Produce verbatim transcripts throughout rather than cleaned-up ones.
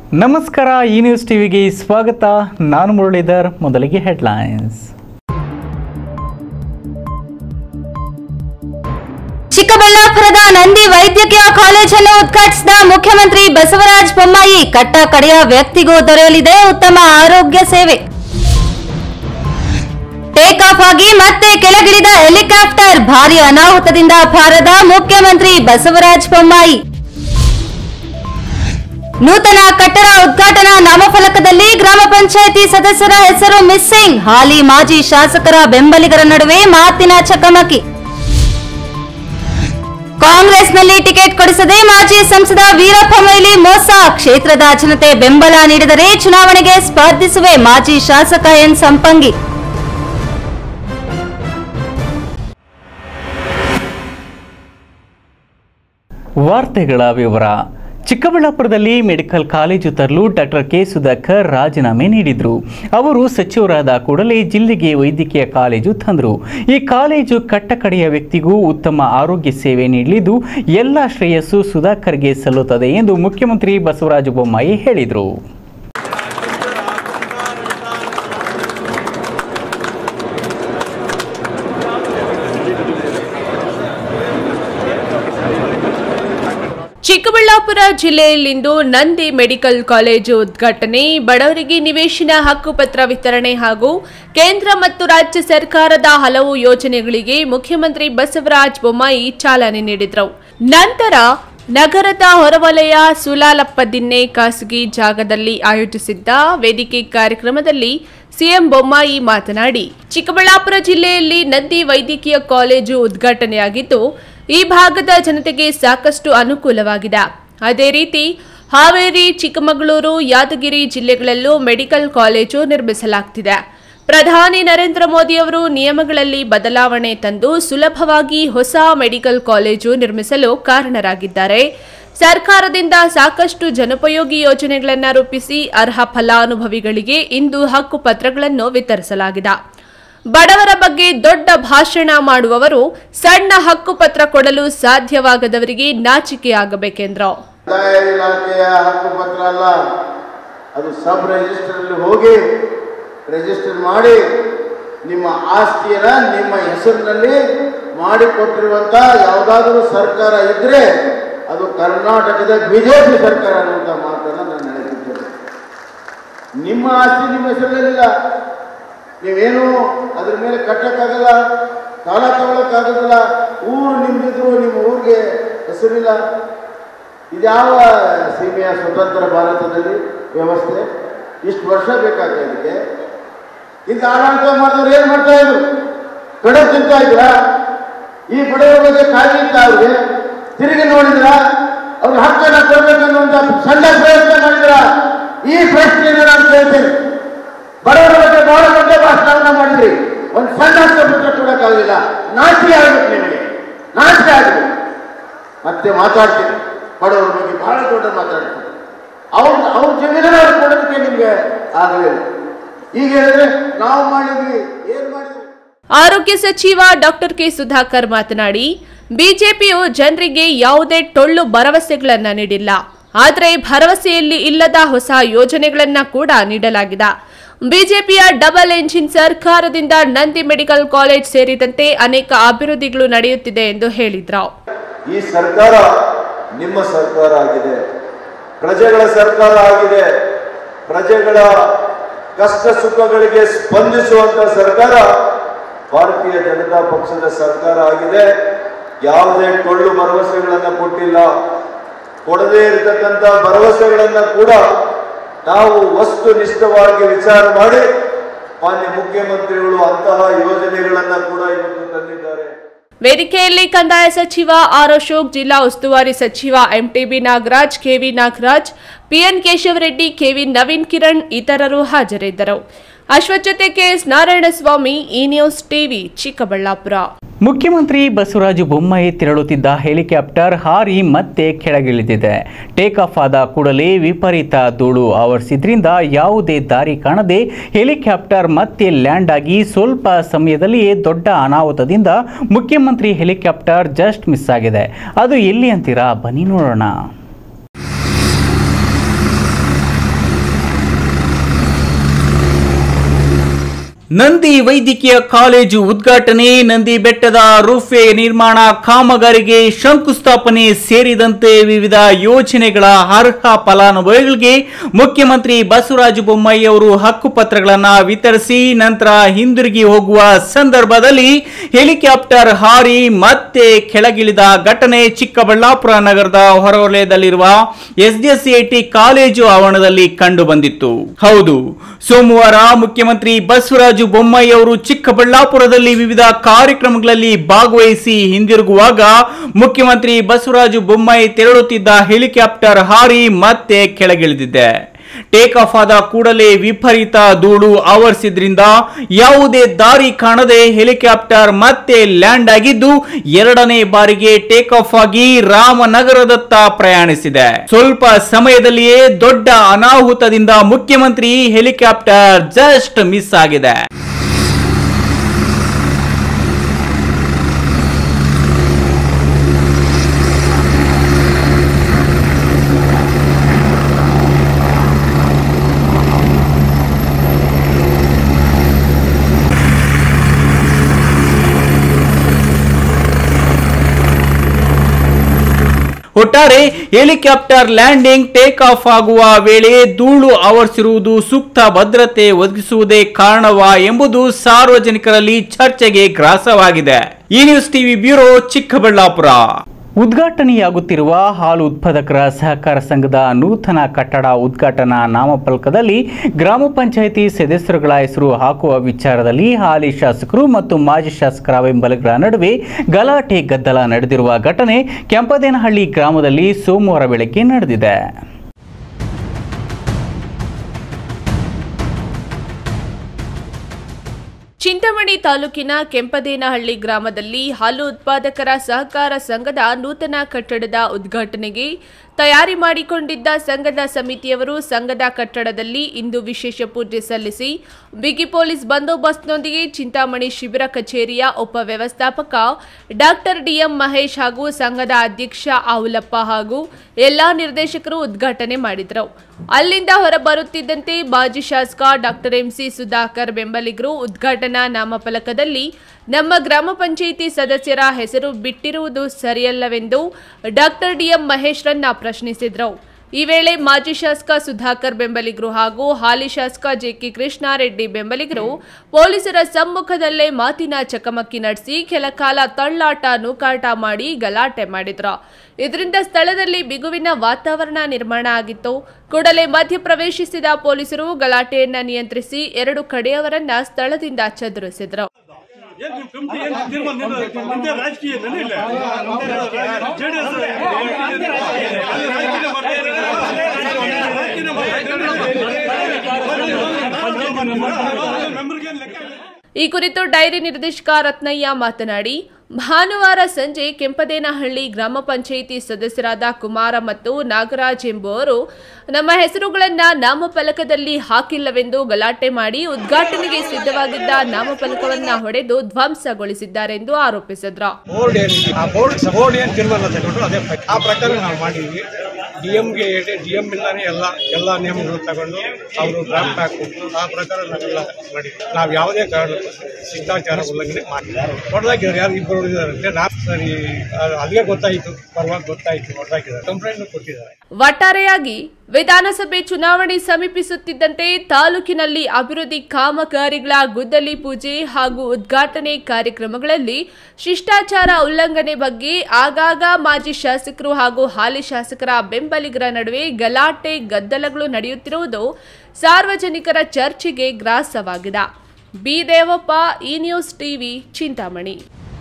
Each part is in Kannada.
ನಮಸ್ಕಾರ, ಈ ನ್ಯೂಸ್ ಟಿವಿಗೆ ಸ್ವಾಗತ. ನಾನು ಮುರಳೀಧರ್. ಮೊದಲಿಗೆ ಹೆಡ್ಲೈನ್ಸ್. ಚಿಕ್ಕಬಳ್ಳಾಪುರದ ನಂದಿ ವೈದ್ಯಕೀಯ ಕಾಲೇಜನ್ನು ಉದ್ಘಾಟಿಸಿದ ಮುಖ್ಯಮಂತ್ರಿ ಬಸವರಾಜ ಬೊಮ್ಮಾಯಿ. ಕಟ್ಟ ಕಡೆಯ ವ್ಯಕ್ತಿಗೂ ದೊರೆಯಲಿದೆ ಉತ್ತಮ ಆರೋಗ್ಯ ಸೇವೆ. ಟೇಕ್ ಆಫ್ ಆಗಿ ಮತ್ತೆ ಕೆಳಗಿಳಿದ ಹೆಲಿಕಾಪ್ಟರ್. ಭಾರೀ ಅನಾಹುತದಿಂದ ಪಾರದ ಮುಖ್ಯಮಂತ್ರಿ ಬಸವರಾಜ ಬೊಮ್ಮಾಯಿ. ನೂತನ ಕಟ್ಟಡ ಉದ್ಘಾಟನಾ ನಾಮಫಲಕದಲ್ಲಿ ಗ್ರಾಮ ಪಂಚಾಯಿತಿ ಸದಸ್ಯರ ಹೆಸರು ಮಿಸ್ಸಿಂಗ್. ಹಾಲಿ ಮಾಜಿ ಶಾಸಕರ ಬೆಂಬಲಿಗರ ನಡುವೆ ಮಾತಿನ ಚಕಮಕಿ. ಕಾಂಗ್ರೆಸ್ನಲ್ಲಿ ಟಿಕೆಟ್ ಕೊಡಿಸದೆ ಮಾಜಿ ಸಂಸದ ವೀರಪ್ಪ ಮೊಯ್ಲಿ ಮೋಸ. ಕ್ಷೇತ್ರದ ಜನತೆ ಬೆಂಬಲ ನೀಡಿದರೆ ಚುನಾವಣೆಗೆ ಸ್ಪರ್ಧಿಸುವೆ ಮಾಜಿ ಶಾಸಕ ಎನ್ ಸಂಪಂಗಿ. ವಾರ್ತೆಗಳ ವಿವರ. ಚಿಕ್ಕಬಳ್ಳಾಪುರದಲ್ಲಿ ಮೆಡಿಕಲ್ ಕಾಲೇಜು ತರಲು ಡಾಕ್ಟರ್ ಕೆ ಸುಧಾಕರ್ ರಾಜೀನಾಮೆ ನೀಡಿದರು. ಅವರು ಸಚಿವರಾದ ಕೂಡಲೇ ಜಿಲ್ಲೆಗೆ ವೈದ್ಯಕೀಯ ಕಾಲೇಜು ತಂದರು. ಈ ಕಾಲೇಜು ಕಟ್ಟಕಡೆಯ ವ್ಯಕ್ತಿಗೂ ಉತ್ತಮ ಆರೋಗ್ಯ ಸೇವೆ ನೀಡಲಿದ್ದು ಎಲ್ಲ ಶ್ರೇಯಸ್ಸು ಸುಧಾಕರ್ಗೆ ಸಲ್ಲುತ್ತದೆ ಎಂದು ಮುಖ್ಯಮಂತ್ರಿ ಬಸವರಾಜ ಬೊಮ್ಮಾಯಿ ಹೇಳಿದರು. ಚಿಕ್ಕಬಳ್ಳಾಪುರ ಜಿಲ್ಲೆಯಲ್ಲಿಂದು ನಂದಿ ಮೆಡಿಕಲ್ ಕಾಲೇಜು ಉದ್ಘಾಟನೆ, ಬಡವರಿಗೆ ನಿವೇಶನ ಹಕ್ಕುಪತ್ರ ವಿತರಣೆ ಹಾಗೂ ಕೇಂದ್ರ ಮತ್ತು ರಾಜ್ಯ ಸರ್ಕಾರದ ಹಲವು ಯೋಜನೆಗಳಿಗೆ ಮುಖ್ಯಮಂತ್ರಿ ಬಸವರಾಜ ಬೊಮ್ಮಾಯಿ ಚಾಲನೆ ನೀಡಿದರು. ನಂತರ ನಗರದ ಹೊರವಲಯ ಸುಲಾಲಪ್ಪದಿನ್ನೆ ಖಾಸಗಿ ಜಾಗದಲ್ಲಿ ಆಯೋಜಿಸಿದ್ದ ವೇದಿಕೆ ಕಾರ್ಯಕ್ರಮದಲ್ಲಿ ಸಿಎಂ ಬೊಮ್ಮಾಯಿ ಮಾತನಾಡಿ, ಚಿಕ್ಕಬಳ್ಳಾಪುರ ಜಿಲ್ಲೆಯಲ್ಲಿ ನಂದಿ ವೈದ್ಯಕೀಯ ಕಾಲೇಜು ಉದ್ಘಾಟನೆಯಾಗಿದ್ದು ಈ ಭಾಗದ ಜನತೆಗೆ ಸಾಕಷ್ಟು ಅನುಕೂಲವಾಗಿದೆ. ಅದೇ ರೀತಿ ಹಾವೇರಿ, ಚಿಕ್ಕಮಗಳೂರು, ಯಾದಗಿರಿ ಜಿಲ್ಲೆಗಳಲ್ಲೂ ಮೆಡಿಕಲ್ ಕಾಲೇಜು ನಿರ್ಮಿಸಲಾಗುತ್ತಿದೆ. ಪ್ರಧಾನಿ ನರೇಂದ್ರ ಮೋದಿ ಅವರು ನಿಯಮಗಳಲ್ಲಿ ಬದಲಾವಣೆ ತಂದು ಸುಲಭವಾಗಿ ಹೊಸ ಮೆಡಿಕಲ್ ಕಾಲೇಜು ನಿರ್ಮಿಸಲು ಕಾರಣರಾಗಿದ್ದಾರೆ. ಸರ್ಕಾರದಿಂದ ಸಾಕಷ್ಟು ಜನೋಪಯೋಗಿ ಯೋಜನೆಗಳನ್ನು ರೂಪಿಸಿ ಅರ್ಹ ಫಲಾನುಭವಿಗಳಿಗೆ ಇಂದು ಹಕ್ಕುಪತ್ರಗಳನ್ನು ವಿತರಿಸಲಾಗಿದೆ. ಬಡವರ ಬಗ್ಗೆ ದೊಡ್ಡ ಭಾಷಣ ಮಾಡುವವರು ಸಣ್ಣ ಹಕ್ಕುಪತ್ರ ಕೊಡಲು ಸಾಧ್ಯವಾಗದವರಿಗೆ ನಾಚಿಕೆಯಾಗಬೇಕೆಂದರು. ಇಲಾಖೆಯ ಹಕ್ಕುಪತ್ರ ಅಲ್ಲ, ಅದು ಸಬ್ ರಿಜಿಸ್ಟರ್ ಅಲ್ಲಿ ಹೋಗಿ ರಿಜಿಸ್ಟರ್ ಮಾಡಿ ನಿಮ್ಮ ಆಸ್ತಿಯನ್ನ ನಿಮ್ಮ ಹೆಸರಿನಲ್ಲಿ ಮಾಡಿಕೊಟ್ಟಿರುವಂತ ಯಾವುದಾದರೂ ಸರ್ಕಾರ ಇದ್ರೆ ಅದು ಕರ್ನಾಟಕದ ಬಿಜೆಪಿ ಸರ್ಕಾರ ಅನ್ನುವಂಥ ಮಾತನ್ನು ನಾನು ಹೇಳಿದ್ದೇನೆ. ನಿಮ್ಮ ಆಸ್ತಿ ನಿಮ್ಮ ಹೆಸರಲ್ಲಿಲ್ಲ, ನೀವೇನು ಅದ್ರ ಮೇಲೆ ಕಟ್ಟಕ್ಕಾಗಲ್ಲ, ಸಾಲ ತಗೊಳಕ್ಕಾಗೋದಿಲ್ಲ. ಊರು ನಿಮ್ದಿದ್ರು ನಿಮ್ಮ ಊರಿಗೆ ಹೆಸರಿಲ್ಲ. ಇದ್ಯಾವ ಸೀಮೆಯ ಸ್ವತಂತ್ರ ಭಾರತದಲ್ಲಿ ವ್ಯವಸ್ಥೆ? ಇಷ್ಟು ವರ್ಷ ಬೇಕಾಗ್ತದೆ ಇದಕ್ಕೆ. ಇಂಥ ಆಡಳಿತ ಮಾಡಿದವ್ರು ಏನು ಮಾಡ್ತಾ ಇದ್ರು? ಕಡೆ ತಿಂತಾ ಇದ್ರ? ಈ ಬಡವರ ಬಗ್ಗೆ ಕಾಳಜಿ ಇತ್ತ ಅವ್ರಿಗೆ? ತಿರುಗಿ ನೋಡಿದ್ರ? ಅವ್ರ ಹಕ್ಕನ್ನ ಕೊಡ್ಬೇಕನ್ನುವಂತ ಸಣ್ಣ ಪ್ರಯತ್ನ ಮಾಡಿದ್ರ? ಈ ಪ್ರಶ್ನೆಯನ್ನು ನಾನು ಕೇಳ್ತೇನೆ. ಬಡವರ ಬಗ್ಗೆ ಬಹಳ ದೊಡ್ಡ ಭಾಷಣವನ್ನ ಮಾಡಿದ್ರಿ, ಒಂದು ಸಣ್ಣ ಹಕ್ಕುಪತ್ರ ಕೊಡಕ್ಕಾಗಲಿಲ್ಲ. ನಾಚಿಕೆ ಆಗ್ಬೇಕು ನಿಮಗೆ, ನಾಚಿಕೆ ಆಗ್ಬೇಕು. ಮತ್ತೆ ಮಾತಾಡ್ತೀನಿ ಬಡವರ ಬಗ್ಗೆ ಬಹಳ ದೊಡ್ಡ ಮಾತಾಡ್ತೀನಿ. ಅವ್ರ ಅವ್ರ ಜಮೀನನ್ನ ಅವ್ರು ಕೊಡೋದಕ್ಕೆ ನಿಮ್ಗೆ ಆಗಲಿಲ್ಲ. ಈಗ ಹೇಳಿದ್ರೆ ನಾವು ಮಾಡಿದ್ವಿ, ಏನ್ ಮಾಡಿದ್ವಿ? ಆರೋಗ್ಯ ಸಚಿವ ಡಾಕ್ಟರ್ ಕೆ ಸುಧಾಕರ್ ಮಾತನಾಡಿ, ಬಿಜೆಪಿಯು ಜನರಿಗೆ ಯಾವುದೇ ಟೊಳ್ಳು ಭರವಸೆಗಳನ್ನ ನೀಡಿಲ್ಲ, ಆದರೆ ಭರವಸೆಯಲ್ಲಿ ಇಲ್ಲದ ಹೊಸ ಯೋಜನೆಗಳನ್ನ ಕೂಡ ನೀಡಲಾಗಿದೆ. ಬಿಜೆಪಿಯ ಡಬಲ್ ಎಂಜಿನ್ ಸರ್ಕಾರದಿಂದ ನಂದಿ ಮೆಡಿಕಲ್ ಕಾಲೇಜ್ ಸೇರಿದಂತೆ ಅನೇಕ ಅಭಿವೃದ್ಧಿಗಳು ನಡೆಯುತ್ತಿದೆ ಎಂದು ಹೇಳಿದ್ರು. ಈ ಸರ್ಕಾರ ನಿಮ್ಮ ಸರ್ಕಾರ ಆಗಿದೆ, ಪ್ರಜೆಗಳ ಸರ್ಕಾರ ಆಗಿದೆ. ಪ್ರಜೆಗಳ ಕಷ್ಟ ಸುಖಗಳಿಗೆ ಸ್ಪಂದಿಸುವಂತ ಸರ್ಕಾರ ಭಾರತೀಯ ಜನತಾ ಪಕ್ಷದ ಸರ್ಕಾರ ಆಗಿದೆ. ಯಾವುದೇ ಟೊಳ್ಳು ಭರವಸೆಗಳನ್ನ ಕೊಟ್ಟಿಲ್ಲ. ಕೊಡದೇ ಇರತಕ್ಕಂಥ ಭರವಸೆಗಳನ್ನ ಕೂಡ ನಾವು ವಸ್ತುನಿಷ್ಠವಾಗಿ ವಿಚಾರ ಮಾಡಿ ಮಾನ್ಯ ಮುಖ್ಯಮಂತ್ರಿಗಳು ಅಂತಹ ಯೋಜನೆಗಳನ್ನ ಕೂಡ ಇವತ್ತು ತಂದಿದ್ದಾರೆ. ವೇದಿಕೆಯಲ್ಲಿ ಕಂದಾಯ ಸಚಿವ ಆರ್ ಅಶೋಕ್, ಜಿಲ್ಲಾ ಉಸ್ತುವಾರಿ ಸಚಿವ MTB Nagaraj, KV Nagaraj, PN Keshavareddy, KV Naveen Kiran ಇತರರು ಹಾಜರಿದ್ದರು. ಅಶ್ವಥ್ ಜೊತೆ KS Narayanaswamy, E news TV, Chikkaballapur. ಮುಖ್ಯಮಂತ್ರಿ ಬಸವರಾಜ ಬೊಮ್ಮಾಯಿ ತೆರಳುತ್ತಿದ್ದ ಹೆಲಿಕಾಪ್ಟರ್ ಹಾರಿ ಮತ್ತೆ ಕೆಳಗಿಳಿದಿದೆ. ಟೇಕ್ ಆಫ್ ಆದ ಕೂಡಲೇ ವಿಪರೀತ ಧೂಳು ಆವರಿಸಿದ್ರಿಂದ ಯಾವುದೇ ದಾರಿ ಕಾಣದೆ ಹೆಲಿಕಾಪ್ಟರ್ ಮತ್ತೆ ಲ್ಯಾಂಡ್ ಆಗಿ ಸ್ವಲ್ಪ ಸಮಯದಲ್ಲಿಯೇ ದೊಡ್ಡ ಅನಾಹುತದಿಂದ ಮುಖ್ಯಮಂತ್ರಿ ಹೆಲಿಕಾಪ್ಟರ್ ಜಸ್ಟ್ ಮಿಸ್ ಆಗಿದೆ. ಅದು ಎಲ್ಲಿ ಅಂತೀರಾ? ಬನ್ನಿ ನೋಡೋಣ. ನಂದಿ ವೈದ್ಯಕೀಯ ಕಾಲೇಜು ಉದ್ಘಾಟನೆ, ನಂದಿ ಬೆಟ್ಟದ ರೂಫ್ವೇ ನಿರ್ಮಾಣ ಕಾಮಗಾರಿಗೆ ಶಂಕುಸ್ಥಾಪನೆ ಸೇರಿದಂತೆ ವಿವಿಧ ಯೋಜನೆಗಳ ಅರ್ಹ ಫಲಾನುಭವಿಗಳಿಗೆ ಮುಖ್ಯಮಂತ್ರಿ ಬಸವರಾಜ ಬೊಮ್ಮಾಯಿ ಅವರು ಹಕ್ಕುಪತ್ರಗಳನ್ನು ವಿತರಿಸಿ ನಂತರ ಹಿಂದಿರುಗಿ ಹೋಗುವ ಸಂದರ್ಭದಲ್ಲಿ ಹೆಲಿಕಾಪ್ಟರ್ ಹಾರಿ ಮತ್ತೆ ಕೆಳಗಿಳಿದ ಘಟನೆ ಚಿಕ್ಕಬಳ್ಳಾಪುರ ನಗರದ ಹೊರವಲಯದಲ್ಲಿರುವ ಎಸ್ಡಿಎಸ್ಸಿಐಟಿ ಕಾಲೇಜು ಆವರಣದಲ್ಲಿ ಕಂಡು ಬಂದಿತ್ತು. ಹೌದು, ಸೋಮವಾರ ಮುಖ್ಯಮಂತ್ರಿ ಬಸವರಾಜ ಬೊಮ್ಮಾಯಿ ಅವರು ಚಿಕ್ಕಬಳ್ಳಾಪುರದಲ್ಲಿ ವಿವಿಧ ಕಾರ್ಯಕ್ರಮಗಳಲ್ಲಿ ಭಾಗವಹಿಸಿ ಹಿಂದಿರುಗುವಾಗ ಮುಖ್ಯಮಂತ್ರಿ ಬಸವರಾಜ ಬೊಮ್ಮಾಯಿ ತೆರಳುತ್ತಿದ್ದ ಹೆಲಿಕಾಪ್ಟರ್ ಹಾರಿ ಮತ್ತೆ ಕೆಳಗಿಳಿದಿದೆ. ಟೇಕ್ ಆಫ್ ಆದ ಕೂಡಲೇ ವಿಪರೀತ ಧೂಳು ಆವರಿಸಿದ್ರಿಂದ ಯಾವುದೇ ದಾರಿ ಕಾಣದೆ ಹೆಲಿಕಾಪ್ಟರ್ ಮತ್ತೆ ಲ್ಯಾಂಡ್ ಆಗಿದ್ದು ಎರಡನೇ ಬಾರಿಗೆ ಟೇಕ್ ಆಫ್ ಆಗಿ ರಾಮನಗರದತ್ತ ಪ್ರಯಾಣಿಸಿದೆ. ಸ್ವಲ್ಪ ಸಮಯದಲ್ಲಿಯೇ ದೊಡ್ಡ ಅನಾಹುತದಿಂದ ಮುಖ್ಯಮಂತ್ರಿ ಹೆಲಿಕಾಪ್ಟರ್ ಜಸ್ಟ್ ಮಿಸ್ ಆಗಿದೆ. ಒಟ್ಟಾರೆ ಹೆಲಿಕಾಪ್ಟರ್ ಲ್ಯಾಂಡಿಂಗ್ ಟೇಕ್ ಆಫ್ ಆಗುವ ವೇಳೆ ಧೂಳು ಆವರಿಸಿರುವುದು ಸೂಕ್ತ ಭದ್ರತೆ ಒದಗಿಸುವುದೇ ಕಾರಣವಾ ಎಂಬುದು ಸಾರ್ವಜನಿಕರಲ್ಲಿ ಚರ್ಚೆಗೆ ಗ್ರಾಸವಾಗಿದೆ. ಈ ನ್ಯೂಸ್ ಟಿವಿ ಬ್ಯೂರೋ, ಚಿಕ್ಕಬಳ್ಳಾಪುರ. ಉದ್ಘಾಟನೆಯಾಗುತ್ತಿರುವ ಹಾಲು ಉತ್ಪಾದಕರ ಸಹಕಾರ ಸಂಘದ ನೂತನ ಕಟ್ಟಡ ಉದ್ಘಾಟನಾ ನಾಮಫಲಕದಲ್ಲಿ ಗ್ರಾಮ ಪಂಚಾಯಿತಿ ಸದಸ್ಯರುಗಳ ಹೆಸರು ಹಾಕುವ ವಿಚಾರದಲ್ಲಿ ಹಾಲಿ ಶಾಸಕರು ಮತ್ತು ಮಾಜಿ ಶಾಸಕರ ಬೆಂಬಲಿಗರ ನಡುವೆ ಗಲಾಟೆ ಗದ್ದಲ ನಡೆದಿರುವ ಘಟನೆ ಕೆಂಪದೇನಹಳ್ಳಿ ಗ್ರಾಮದಲ್ಲಿ ಸೋಮವಾರ ಬೆಳಗ್ಗೆ ನಡೆದಿದೆ. ಚಿಂತಾಮಣಿ ತಾಲೂಕಿನ ಕೆಂಪದೇನಹಳ್ಳಿ ಗ್ರಾಮದಲ್ಲಿ ಹಾಲು ಉತ್ಪಾದಕರ ಸಹಕಾರ ಸಂಘದ ನೂತನ ಕಟ್ಟಡದ ಉದ್ಘಾಟನೆಗೆ ತಯಾರಿ ಮಾಡಿಕೊಂಡಿದ್ದ ಸಂಘದ ಸಮಿತಿಯವರು ಸಂಘದ ಕಟ್ಟಡದಲ್ಲಿ ಇಂದು ವಿಶೇಷ ಪೂಜೆ ಸಲ್ಲಿಸಿ ಬಿಗಿ ಪೊಲೀಸ್ ಬಂದೋಬಸ್ತ್ನೊಂದಿಗೆ ಚಿಂತಾಮಣಿ ಶಿಬಿರ ಕಚೇರಿಯ ಉಪವ್ಯವಸ್ಥಾಪಕ ಡಾಕ್ಟರ್ ಡಿಎಂ ಮಹೇಶ್ ಹಾಗೂ ಸಂಘದ ಅಧ್ಯಕ್ಷ ಆವುಲಪ್ಪ ಹಾಗೂ ಎಲ್ಲಾ ನಿರ್ದೇಶಕರು ಉದ್ಘಾಟನೆ ಮಾಡಿದರು. ಅಲ್ಲಿಂದ ಹೊರಬರುತ್ತಿದ್ದಂತೆ ಮಾಜಿ ಶಾಸಕ ಡಾಕ್ಟರ್ ಎಂಸಿ ಸುಧಾಕರ್ ಬೆಂಬಲಿಗರು ಉದ್ಘಾಟನಾ ನಾಮಫಲಕದಲ್ಲಿ ನಮ್ಮ ಗ್ರಾಮ ಪಂಚಾಯಿತಿ ಸದಸ್ಯರ ಹೆಸರು ಬಿಟ್ಟಿರುವುದು ಸರಿಯಲ್ಲವೆಂದು ಡಾಕ್ಟರ್ ಡಿಎಂ ಮಹೇಶ್ರನ್ನ ಪ್ರಶ್ನಿಸಿದರು. ಈ ವೇಳೆ ಮಾಜಿ ಶಾಸಕ ಸುಧಾಕರ್ ಬೆಂಬಲಿಗರು ಹಾಗೂ ಹಾಲಿ ಶಾಸಕ ಜೆಕೆ ಕೃಷ್ಣಾರೆಡ್ಡಿ ಬೆಂಬಲಿಗರು ಪೊಲೀಸರ ಸಮ್ಮುಖದಲ್ಲೇ ಮಾತಿನ ಚಕಮಕಿ ನಡೆಸಿ ಕೆಲಕಾಲ ತಳ್ಳಾಟ ನೂಕಾಟ ಮಾಡಿ ಗಲಾಟೆ ಮಾಡಿದ್ರು. ಇದರಿಂದ ಸ್ಥಳದಲ್ಲಿ ಬಿಗುವಿನ ವಾತಾವರಣ ನಿರ್ಮಾಣ ಆಗಿತ್ತು. ಕೂಡಲೇ ಮಧ್ಯಪ್ರವೇಶಿಸಿದ ಪೊಲೀಸರು ಗಲಾಟೆಯನ್ನ ನಿಯಂತ್ರಿಸಿ ಎರಡು ಕಡೆಯವರನ್ನ ಸ್ಥಳದಿಂದ ಚದುರಿಸಿದ್ರು. ಈ ಕುರಿತು ಡೈರಿ ನಿರ್ದೇಶಕ ರತ್ನಯ್ಯ ಮಾತನಾಡಿ, ಭಾನುವಾರ ಸಂಜೆ ಕೆಂಪದೇನಹಳ್ಳಿ ಗ್ರಾಮ ಪಂಚಾಯಿತಿ ಸದಸ್ಯರಾದ ಕುಮಾರ ಮತ್ತು ನಾಗರಾಜ್ ಎಂಬುವರು ನಮ್ಮ ಹೆಸರುಗಳನ್ನ ನಾಮಫಲಕದಲ್ಲಿ ಹಾಕಿಲ್ಲವೆಂದು ಗಲಾಟೆ ಮಾಡಿ ಉದ್ಘಾಟನೆಗೆ ಸಿದ್ಧವಾಗಿದ್ದ ನಾಮಫಲಕವನ್ನ ಹೊಡೆದು ಧ್ವಂಸಗೊಳಿಸಿದ್ದಾರೆಂದು ಆರೋಪಿಸಿದ್ರು. ಡಿಎಂಗೆ ಡಿಎಂ ಇಂದಾನೆ ಎಲ್ಲ ಎಲ್ಲ ನಿಯಮಗಳು ತಗೊಂಡು ಅವರು ಡ್ರಾಫ್ಟ್ ಹಾಕೊಂಡು ಆ ಪ್ರಕಾರ ನಾವೆಲ್ಲ ಮಾಡಿದ್ವಿ. ನಾವು ಯಾವುದೇ ಕಾರಣ ಶಿಷ್ಟಾಚಾರ ಉಲ್ಲಂಘನೆ ಮಾಡಿಲ್ಲ. ಹೊಡೆದಾಕಿದ್ದಾರೆ, ಯಾರು ಇಬ್ಬರು ಹೊಡೆದಿದ್ದಾರೆ. ನಾವು ಸರಿ ಅಲ್ಲಿಗೆ ಗೊತ್ತಾಯಿತು, ಪರವಾಗಿ ಗೊತ್ತಾಯಿತು, ಹೊಡೆದಾಕಿದ್ದಾರೆ, ಕಂಪ್ಲೇಂಟ್ ಕೊಟ್ಟಿದ್ದಾರೆ. ಒಟ್ಟಾರೆಯಾಗಿ ವಿಧಾನಸಭೆ ಚುನಾವಣೆ ಸಮೀಪಿಸುತ್ತಿದ್ದಂತೆ ತಾಲೂಕಿನಲ್ಲಿ ಅಭಿವೃದ್ಧಿ ಕಾಮಗಾರಿಗಳ ಗುದ್ದಲಿ ಪೂಜೆ ಹಾಗೂ ಉದ್ಘಾಟನೆ ಕಾರ್ಯಕ್ರಮಗಳಲ್ಲಿ ಶಿಷ್ಟಾಚಾರ ಉಲ್ಲಂಘನೆ ಬಗ್ಗೆ ಆಗಾಗ ಮಾಜಿ ಶಾಸಕರು ಹಾಗೂ ಹಾಲಿ ಶಾಸಕರ ಬೆಂಬಲಿಗರ ನಡುವೆ ಗಲಾಟೆ ಗದ್ದಲಗಳು ನಡೆಯುತ್ತಿರುವುದು ಸಾರ್ವಜನಿಕರ ಚರ್ಚೆಗೆ ಗ್ರಾಸವಾಗಿದೆ. ಬಿ ದೇವಪ್ಪ, ಈ ನ್ಯೂಸ್ ಟಿವಿ, ಚಿಂತಾಮಣಿ.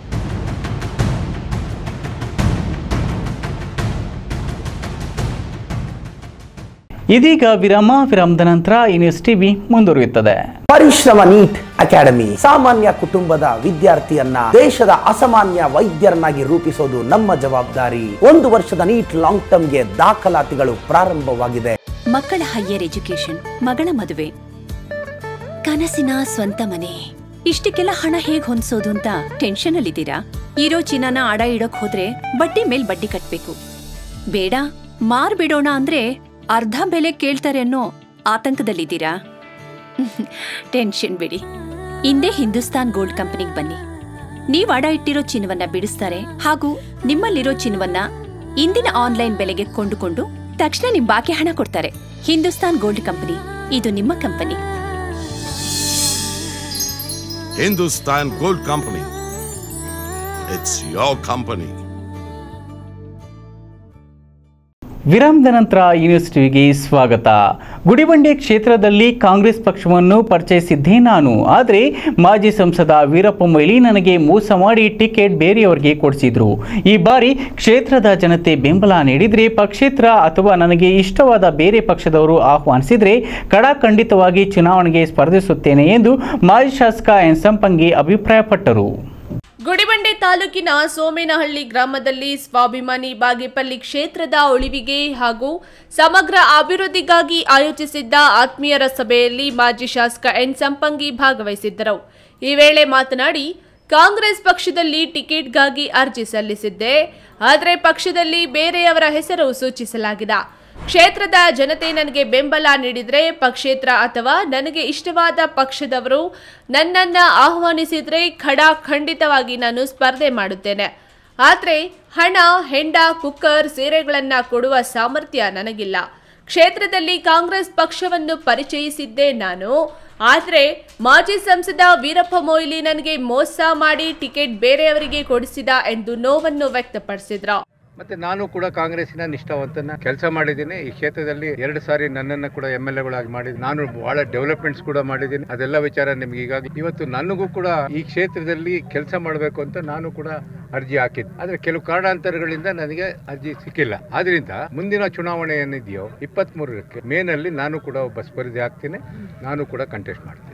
ಇದೀಗ ವಿರಾಮ. ವಿರಾಮದ ನಂತರ ಈ ನ್ಯೂಸ್ ಟಿವಿ ಮುಂದುವರಿಯುತ್ತದೆ. ಪರಿಶ್ರಮ ನೀಟ್ ಅಕಾಡೆಮಿ ಸಾಮಾನ್ಯ ಕುಟುಂಬದ ವಿದ್ಯಾರ್ಥಿಯನ್ನ ದೇಶದ ಅಸಾಮಾನ್ಯ ವೈದ್ಯರನ್ನಾಗಿ ರೂಪಿಸೋದು ನಮ್ಮ ಜವಾಬ್ದಾರಿ. ಒಂದು ವರ್ಷದ ನೀಟ್ ಲಾಂಗ್ ಟರ್ಮ್ಗೆ ದಾಖಲಾತಿಗಳು ಪ್ರಾರಂಭವಾಗಿದೆ. ಮಕ್ಕಳ ಹೈಯರ್ ಎಜುಕೇಶನ್, ಮಗಳ ಮದುವೆ, ಕನಸಿನ ಸ್ವಂತ ಮನೆ, ಇಷ್ಟಕ್ಕೆಲ್ಲ ಹಣ ಹೇಗ್ ಹೊಂದಿಸೋದು ಅಂತ ಟೆನ್ಷನ್ ಅಲ್ಲಿದ್ದೀರಾ? ಇರೋ ಚಿನ್ನನ ಅಡ ಇಡೋಕ್ ಹೋದ್ರೆ ಬಡ್ಡಿ ಮೇಲ್ ಬಡ್ಡಿ ಕಟ್ಬೇಕು. ಬೇಡ, ಮಾರ್ಬಿಡೋಣ ಅಂದ್ರೆ ಅರ್ಧ ಬೆಲೆ ಕೇಳ್ತಾರೆ ಅನ್ನೋ ಆತಂಕದಲ್ಲಿದ್ದೀರಾ? ಟೆನ್ಷನ್ ಬಿಡಿ, ಇಂದೇ ಹಿಂದೂಸ್ತಾನ್ ಗೋಲ್ಡ್ ಕಂಪನಿಗೆ ಬನ್ನಿ. ನೀವ್ ಅಡ ಇಟ್ಟಿರೋ ಚಿನ್ನವನ್ನ ಬಿಡಿಸ್ತಾರೆ ಹಾಗೂ ನಿಮ್ಮಲ್ಲಿರೋ ಚಿನ್ನವನ್ನ ಇಂದಿನ ಆನ್ಲೈನ್ ಬೆಲೆಗೆ ಕೊಂಡುಕೊಂಡು ತಕ್ಷಣ ನಿಮ್ ಬಾಕಿ ಹಣ ಕೊಡ್ತಾರೆ. ಹಿಂದೂಸ್ತಾನ್ ಗೋಲ್ಡ್ ಕಂಪನಿ, ಇದು ನಿಮ್ಮ company. Hindustan gold company, it's your company. ವಿರಾಮದ ನಂತರ ನ್ಯೂಸ್ ಟಿವಿಗೆ ಸ್ವಾಗತ. ಗುಡಿಬಂಡೆ ಕ್ಷೇತ್ರದಲ್ಲಿ ಕಾಂಗ್ರೆಸ್ ಪಕ್ಷವನ್ನು ಪರಿಚಯಿಸಿದ್ದೇ ನಾನು, ಆದರೆ ಮಾಜಿ ಸಂಸದ ವೀರಪ್ಪ ಮೊಯ್ಲಿ ನನಗೆ ಮೋಸ ಮಾಡಿ ಟಿಕೆಟ್ ಬೇರೆಯವರಿಗೆ ಕೊಡಿಸಿದ್ರು. ಈ ಬಾರಿ ಕ್ಷೇತ್ರದ ಜನತೆ ಬೆಂಬಲ ನೀಡಿದರೆ ಪಕ್ಷೇತರ ಅಥವಾ ನನಗೆ ಇಷ್ಟವಾದ ಬೇರೆ ಪಕ್ಷದವರು ಆಹ್ವಾನಿಸಿದರೆ ಕಡಾಖಂಡಿತವಾಗಿ ಚುನಾವಣೆಗೆ ಸ್ಪರ್ಧಿಸುತ್ತೇನೆ ಎಂದು ಮಾಜಿ ಶಾಸಕ ಎನ್ ಸಂಪಂಗಿ ಅಭಿಪ್ರಾಯಪಟ್ಟರು. ಗುಡಿಬಂಡೆ ತಾಲೂಕಿನ ಸೋಮೇನಹಳ್ಳಿ ಗ್ರಾಮದಲ್ಲಿ ಸ್ವಾಭಿಮಾನಿ ಬಾಗೇಪಲ್ಲಿ ಕ್ಷೇತ್ರದ ಉಳಿವಿಗೆ ಹಾಗೂ ಸಮಗ್ರ ಅಭಿವೃದ್ಧಿಗಾಗಿ ಆಯೋಜಿಸಿದ್ದ ಆತ್ಮೀಯರ ಸಭೆಯಲ್ಲಿ ಮಾಜಿ ಶಾಸಕ ಎನ್ ಸಂಪಂಗಿ ಭಾಗವಹಿಸಿದ್ದರು. ಈ ವೇಳೆ ಮಾತನಾಡಿ, ಕಾಂಗ್ರೆಸ್ ಪಕ್ಷದಲ್ಲಿ ಟಿಕೆಟ್ಗಾಗಿ ಅರ್ಜಿ ಸಲ್ಲಿಸಿದ್ದೆ, ಆದರೆ ಪಕ್ಷದಲ್ಲಿ ಬೇರೆಯವರ ಹೆಸರು ಸೂಚಿಸಲಾಗಿದೆ. ಕ್ಷೇತ್ರದ ಜನತೆ ನನಗೆ ಬೆಂಬಲ ನೀಡಿದರೆ ಪಕ್ಷೇತರ ಅಥವಾ ನನಗೆ ಇಷ್ಟವಾದ ಪಕ್ಷದವರು ನನ್ನನ್ನ ಆಹ್ವಾನಿಸಿದರೆ ಖಡಾಖಂಡಿತವಾಗಿ ನಾನು ಸ್ಪರ್ಧೆ ಮಾಡುತ್ತೇನೆ. ಆದರೆ ಹಣ, ಹೆಂಡ, ಕುಕ್ಕರ್, ಸೀರೆಗಳನ್ನ ಕೊಡುವ ಸಾಮರ್ಥ್ಯ ನನಗಿಲ್ಲ. ಕ್ಷೇತ್ರದಲ್ಲಿ ಕಾಂಗ್ರೆಸ್ ಪಕ್ಷವನ್ನು ಪರಿಚಯಿಸಿದ್ದೆ ನಾನು, ಆದರೆ ಮಾಜಿ ಸಂಸದ ವೀರಪ್ಪ ಮೊಯ್ಲಿ ನನಗೆ ಮೋಸ ಮಾಡಿ ಟಿಕೆಟ್ ಬೇರೆಯವರಿಗೆ ಕೊಡಿಸಿದ ಎಂದು ನೋವನ್ನು ವ್ಯಕ್ತಪಡಿಸಿದ್ರು. ಮತ್ತೆ ನಾನು ಕೂಡ ಕಾಂಗ್ರೆಸ್ಸಿನ ನಿಷ್ಠಾವಂತನ ಕೆಲಸ ಮಾಡಿದ್ದೀನಿ. ಈ ಕ್ಷೇತ್ರದಲ್ಲಿ ಎರಡು ಸಾರಿ ನನ್ನನ್ನು ಕೂಡ ಎಮ್ ಎಲ್ ಎಗಳಾಗಿ ಮಾಡಿದ್ದೀನಿ. ನಾನು ಬಹಳ ಡೆವಲಪ್ಮೆಂಟ್ಸ್ ಕೂಡ ಮಾಡಿದ್ದೀನಿ. ಅದೆಲ್ಲ ವಿಚಾರ ನಿಮ್ಗೆ ಈಗಾಗಲೇ ಇವತ್ತು ನನಗೂ ಕೂಡ ಈ ಕ್ಷೇತ್ರದಲ್ಲಿ ಕೆಲಸ ಮಾಡಬೇಕು ಅಂತ ನಾನು ಕೂಡ ಅರ್ಜಿ ಹಾಕಿದ್ದೆ. ಆದ್ರೆ ಕೆಲವು ಕಾರಣಾಂತರಗಳಿಂದ ನನಗೆ ಅರ್ಜಿ ಸಿಕ್ಕಿಲ್ಲ. ಆದ್ರಿಂದ ಮುಂದಿನ ಚುನಾವಣೆ ಏನಿದೆಯೋ ಇಪ್ಪತ್ತ್ ಮೂರಕ್ಕೆ ಮೇನಲ್ಲಿ ನಾನು ಕೂಡ ಒಬ್ಬ ಸ್ಪರ್ಧೆ ಆಗ್ತೀನಿ. ನಾನು ಕೂಡ ಕಂಟೆಸ್ಟ್ ಮಾಡ್ತೀನಿ.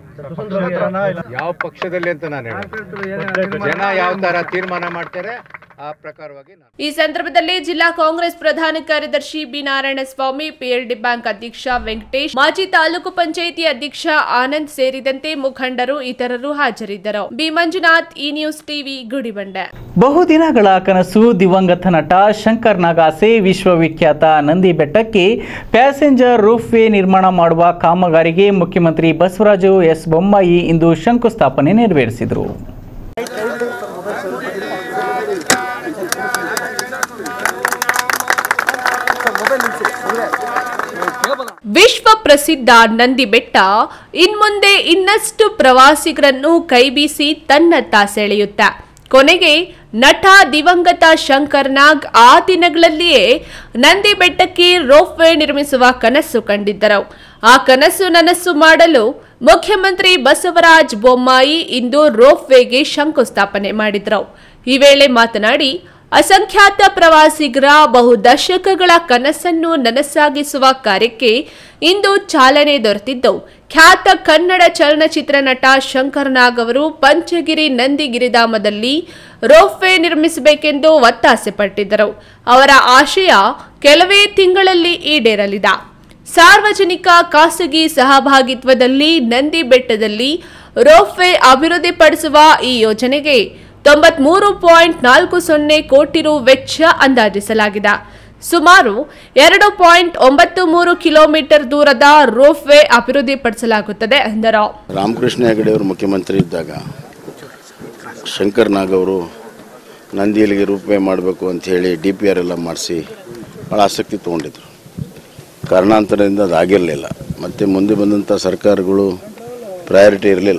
ಯಾವ ಪಕ್ಷದಲ್ಲಿ ಅಂತ ನಾನು ಹೇಳ ಜನ ಯಾವ ತರ ತೀರ್ಮಾನ ಮಾಡ್ತಾರೆ ಆ ಪ್ರಕಾರವಾಗಿ. ಈ ಸಂದರ್ಭದಲ್ಲಿ ಜಿಲ್ಲಾ ಕಾಂಗ್ರೆಸ್ ಪ್ರಧಾನ ಕಾರ್ಯದರ್ಶಿ B Narayana Swamy, PLD bank ಅಧ್ಯಕ್ಷ ವೆಂಕಟೇಶ್, ಮಾಜಿ ತಾಲೂಕು ಪಂಚಾಯಿತಿ ಅಧ್ಯಕ್ಷ ಆನಂದ್ ಸೇರಿದಂತೆ ಮುಖಂಡರು ಇತರರು ಹಾಜರಿದ್ದರು. ಬಿ ಮಂಜುನಾಥ್, ಈ ನ್ಯೂಸ್ ಟಿವಿ, ಗುಡಿಬಂಡೆ. ಬಹುದಿನಗಳ ಕನಸು ದಿವಂಗತ ನಟ ಶಂಕರ್ ನಾಗಾಸೆ ವಿಶ್ವವಿಖ್ಯಾತ ನಂದಿ ಬೆಟ್ಟಕ್ಕೆ ಪ್ಯಾಸೆಂಜರ್ ರೂಫ್ ವೇ ನಿರ್ಮಾಣ ಮಾಡುವ ಕಾಮಗಾರಿಗೆ ಮುಖ್ಯಮಂತ್ರಿ ಬಸವರಾಜ ಎಸ್ ಬೊಮ್ಮಾಯಿ ಇಂದು ಶಂಕುಸ್ಥಾಪನೆ ನೆರವೇರಿಸಿದರು. ವಿಶ್ವ ಪ್ರಸಿದ್ಧ ನಂದಿ ಬೆಟ್ಟ ಇನ್ಮುಂದೆ ಇನ್ನಷ್ಟು ಪ್ರವಾಸಿಗರನ್ನು ಕೈಬೀಸಿ ತನ್ನತ್ತ ಸೆಳೆಯುತ್ತೆ. ಕೊನೆಗೆ ನಟ ದಿವಂಗತ ಶಂಕರ್ ನಾಗ್ ಆ ದಿನಗಳಲ್ಲಿಯೇ ನಂದಿ ಬೆಟ್ಟಕ್ಕೆ ರೋಪ್ ವೇ ನಿರ್ಮಿಸುವ ಕನಸು ಕಂಡಿದ್ದರು. ಆ ಕನಸು ನನಸು ಮಾಡಲು ಮುಖ್ಯಮಂತ್ರಿ ಬಸವರಾಜ ಬೊಮ್ಮಾಯಿ ಇಂದು ರೋಪ್ ವೇಗೆ ಶಂಕುಸ್ಥಾಪನೆ ಮಾಡಿದರು. ಈ ವೇಳೆ ಮಾತನಾಡಿ, ಅಸಂಖ್ಯಾತ ಪ್ರವಾಸಿಗರ ಬಹು ದಶಕಗಳ ಕನಸನ್ನು ನನಸಾಗಿಸುವ ಕಾರ್ಯಕ್ಕೆ ಇಂದು ಚಾಲನೆ ದೊರೆತಿದ್ದು, ಖ್ಯಾತ ಕನ್ನಡ ಚಲನಚಿತ್ರ ನಟ ಶಂಕರ್ ನಾಗ್ ಅವರು ಪಂಚಗಿರಿ ನಂದಿ ಗಿರಿಧಾಮದಲ್ಲಿ ರೋಪ್ ವೇ ನಿರ್ಮಿಸಬೇಕೆಂದು ಒತ್ತಾಸೆ ಪಟ್ಟಿದ್ದರು. ಅವರ ಆಶಯ ಕೆಲವೇ ತಿಂಗಳಲ್ಲಿ ಈಡೇರಲಿದೆ. ಸಾರ್ವಜನಿಕ ಖಾಸಗಿ ಸಹಭಾಗಿತ್ವದಲ್ಲಿ ನಂದಿ ಬೆಟ್ಟದಲ್ಲಿ ರೋಪ್ ವೇ ಅಭಿವೃದ್ಧಿಪಡಿಸುವ ಈ ಯೋಜನೆಗೆ ತೊಂಬತ್ಮೂರು ಪಾಯಿಂಟ್ ನಾಲ್ಕು ಸೊನ್ನೆ ಕೋಟಿ ರು ವೆಚ್ಚ ಅಂದಾಜಿಸಲಾಗಿದೆ. ಸುಮಾರು ಎರಡು ಪಾಯಿಂಟ್ ಒಂಬತ್ತು ಮೂರು ಕಿಲೋಮೀಟರ್ ದೂರದ ರೋಪ್ ವೇ ಅಭಿವೃದ್ಧಿಪಡಿಸಲಾಗುತ್ತದೆ ಎಂದರು. ರಾಮಕೃಷ್ಣ ಹೆಗಡೆ ಅವರು ಮುಖ್ಯಮಂತ್ರಿ ಇದ್ದಾಗ ಶಂಕರ್ ನಾಗ್ ಅವರು ನಂದಿಯಲ್ಲಿಗೆ ರೂಪ್ ವೇ ಮಾಡಬೇಕು ಅಂತ ಹೇಳಿ ಡಿ ಪಿ ಆರ್ ಎಲ್ಲ ಮಾಡಿಸಿ ಭಾಳ ಆಸಕ್ತಿ ತೊಗೊಂಡಿದ್ರು. ಕಾರಣಾಂತರದಿಂದ ಅದು ಆಗಿರಲಿಲ್ಲ. ಮತ್ತು ಮುಂದೆ ಬಂದಂಥ ಸರ್ಕಾರಗಳು ಪ್ರಯಾರಿಟಿ ಇರಲಿಲ್ಲ.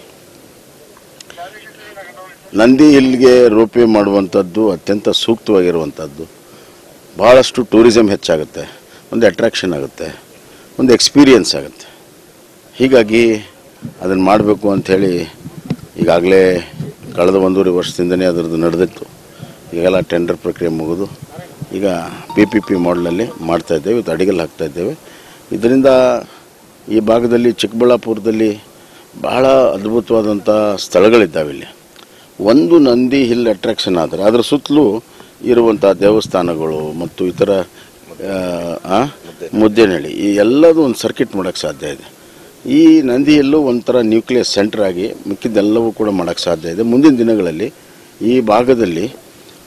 ನಂದಿ ಹಿಲ್ಗೆ ರೋಪ್ ವೇ ಮಾಡುವಂಥದ್ದು ಅತ್ಯಂತ ಸೂಕ್ತವಾಗಿರುವಂಥದ್ದು. ಭಾಳಷ್ಟು ಟೂರಿಸಮ್ ಹೆಚ್ಚಾಗುತ್ತೆ, ಒಂದು ಅಟ್ರಾಕ್ಷನ್ ಆಗುತ್ತೆ, ಒಂದು ಎಕ್ಸ್ಪೀರಿಯನ್ಸ್ ಆಗುತ್ತೆ. ಹೀಗಾಗಿ ಅದನ್ನು ಮಾಡಬೇಕು ಅಂಥೇಳಿ ಈಗಾಗಲೇ ಕಳೆದ ಒಂದೂವರೆ ವರ್ಷದಿಂದನೇ ಅದರದ್ದು ನಡೆದಿತ್ತು. ಈಗೆಲ್ಲ ಟೆಂಡರ್ ಪ್ರಕ್ರಿಯೆ ಮುಗಿದು ಈಗ ಪಿ ಪಿ ಪಿ ಮಾಡಲಲ್ಲಿ ಮಾಡ್ತಾಯಿದ್ದೇವೆ. ಇವತ್ತು ಅಡಿಗೆಲ್ಲಿ ಹಾಕ್ತಾಯಿದ್ದೇವೆ. ಇದರಿಂದ ಈ ಭಾಗದಲ್ಲಿ ಚಿಕ್ಕಬಳ್ಳಾಪುರದಲ್ಲಿ ಬಹಳ ಅದ್ಭುತವಾದಂಥ ಸ್ಥಳಗಳಿದ್ದಾವೆ. ಇಲ್ಲಿ ಒಂದು ನಂದಿ ಹಿಲ್ ಅಟ್ರಾಕ್ಷನ್ ಆದರೆ ಅದರ ಸುತ್ತಲೂ ಇರುವಂಥ ದೇವಸ್ಥಾನಗಳು ಮತ್ತು ಇತರ ಮುದ್ದೇನಹಳ್ಳಿ ಈ ಎಲ್ಲದೂ ಒಂದು ಸರ್ಕಿಟ್ ಮಾಡೋಕ್ಕೆ ಸಾಧ್ಯ ಇದೆ. ಈ ನಂದಿ ಹಿಲ್ಲು ಒಂಥರ ನ್ಯೂಕ್ಲಿಯಸ್ ಸೆಂಟರ್ ಆಗಿ ಮಿಕ್ಕಿದ್ದೆಲ್ಲವೂ ಕೂಡ ಮಾಡೋಕ್ಕೆ ಸಾಧ್ಯ ಇದೆ. ಮುಂದಿನ ದಿನಗಳಲ್ಲಿ ಈ ಭಾಗದಲ್ಲಿ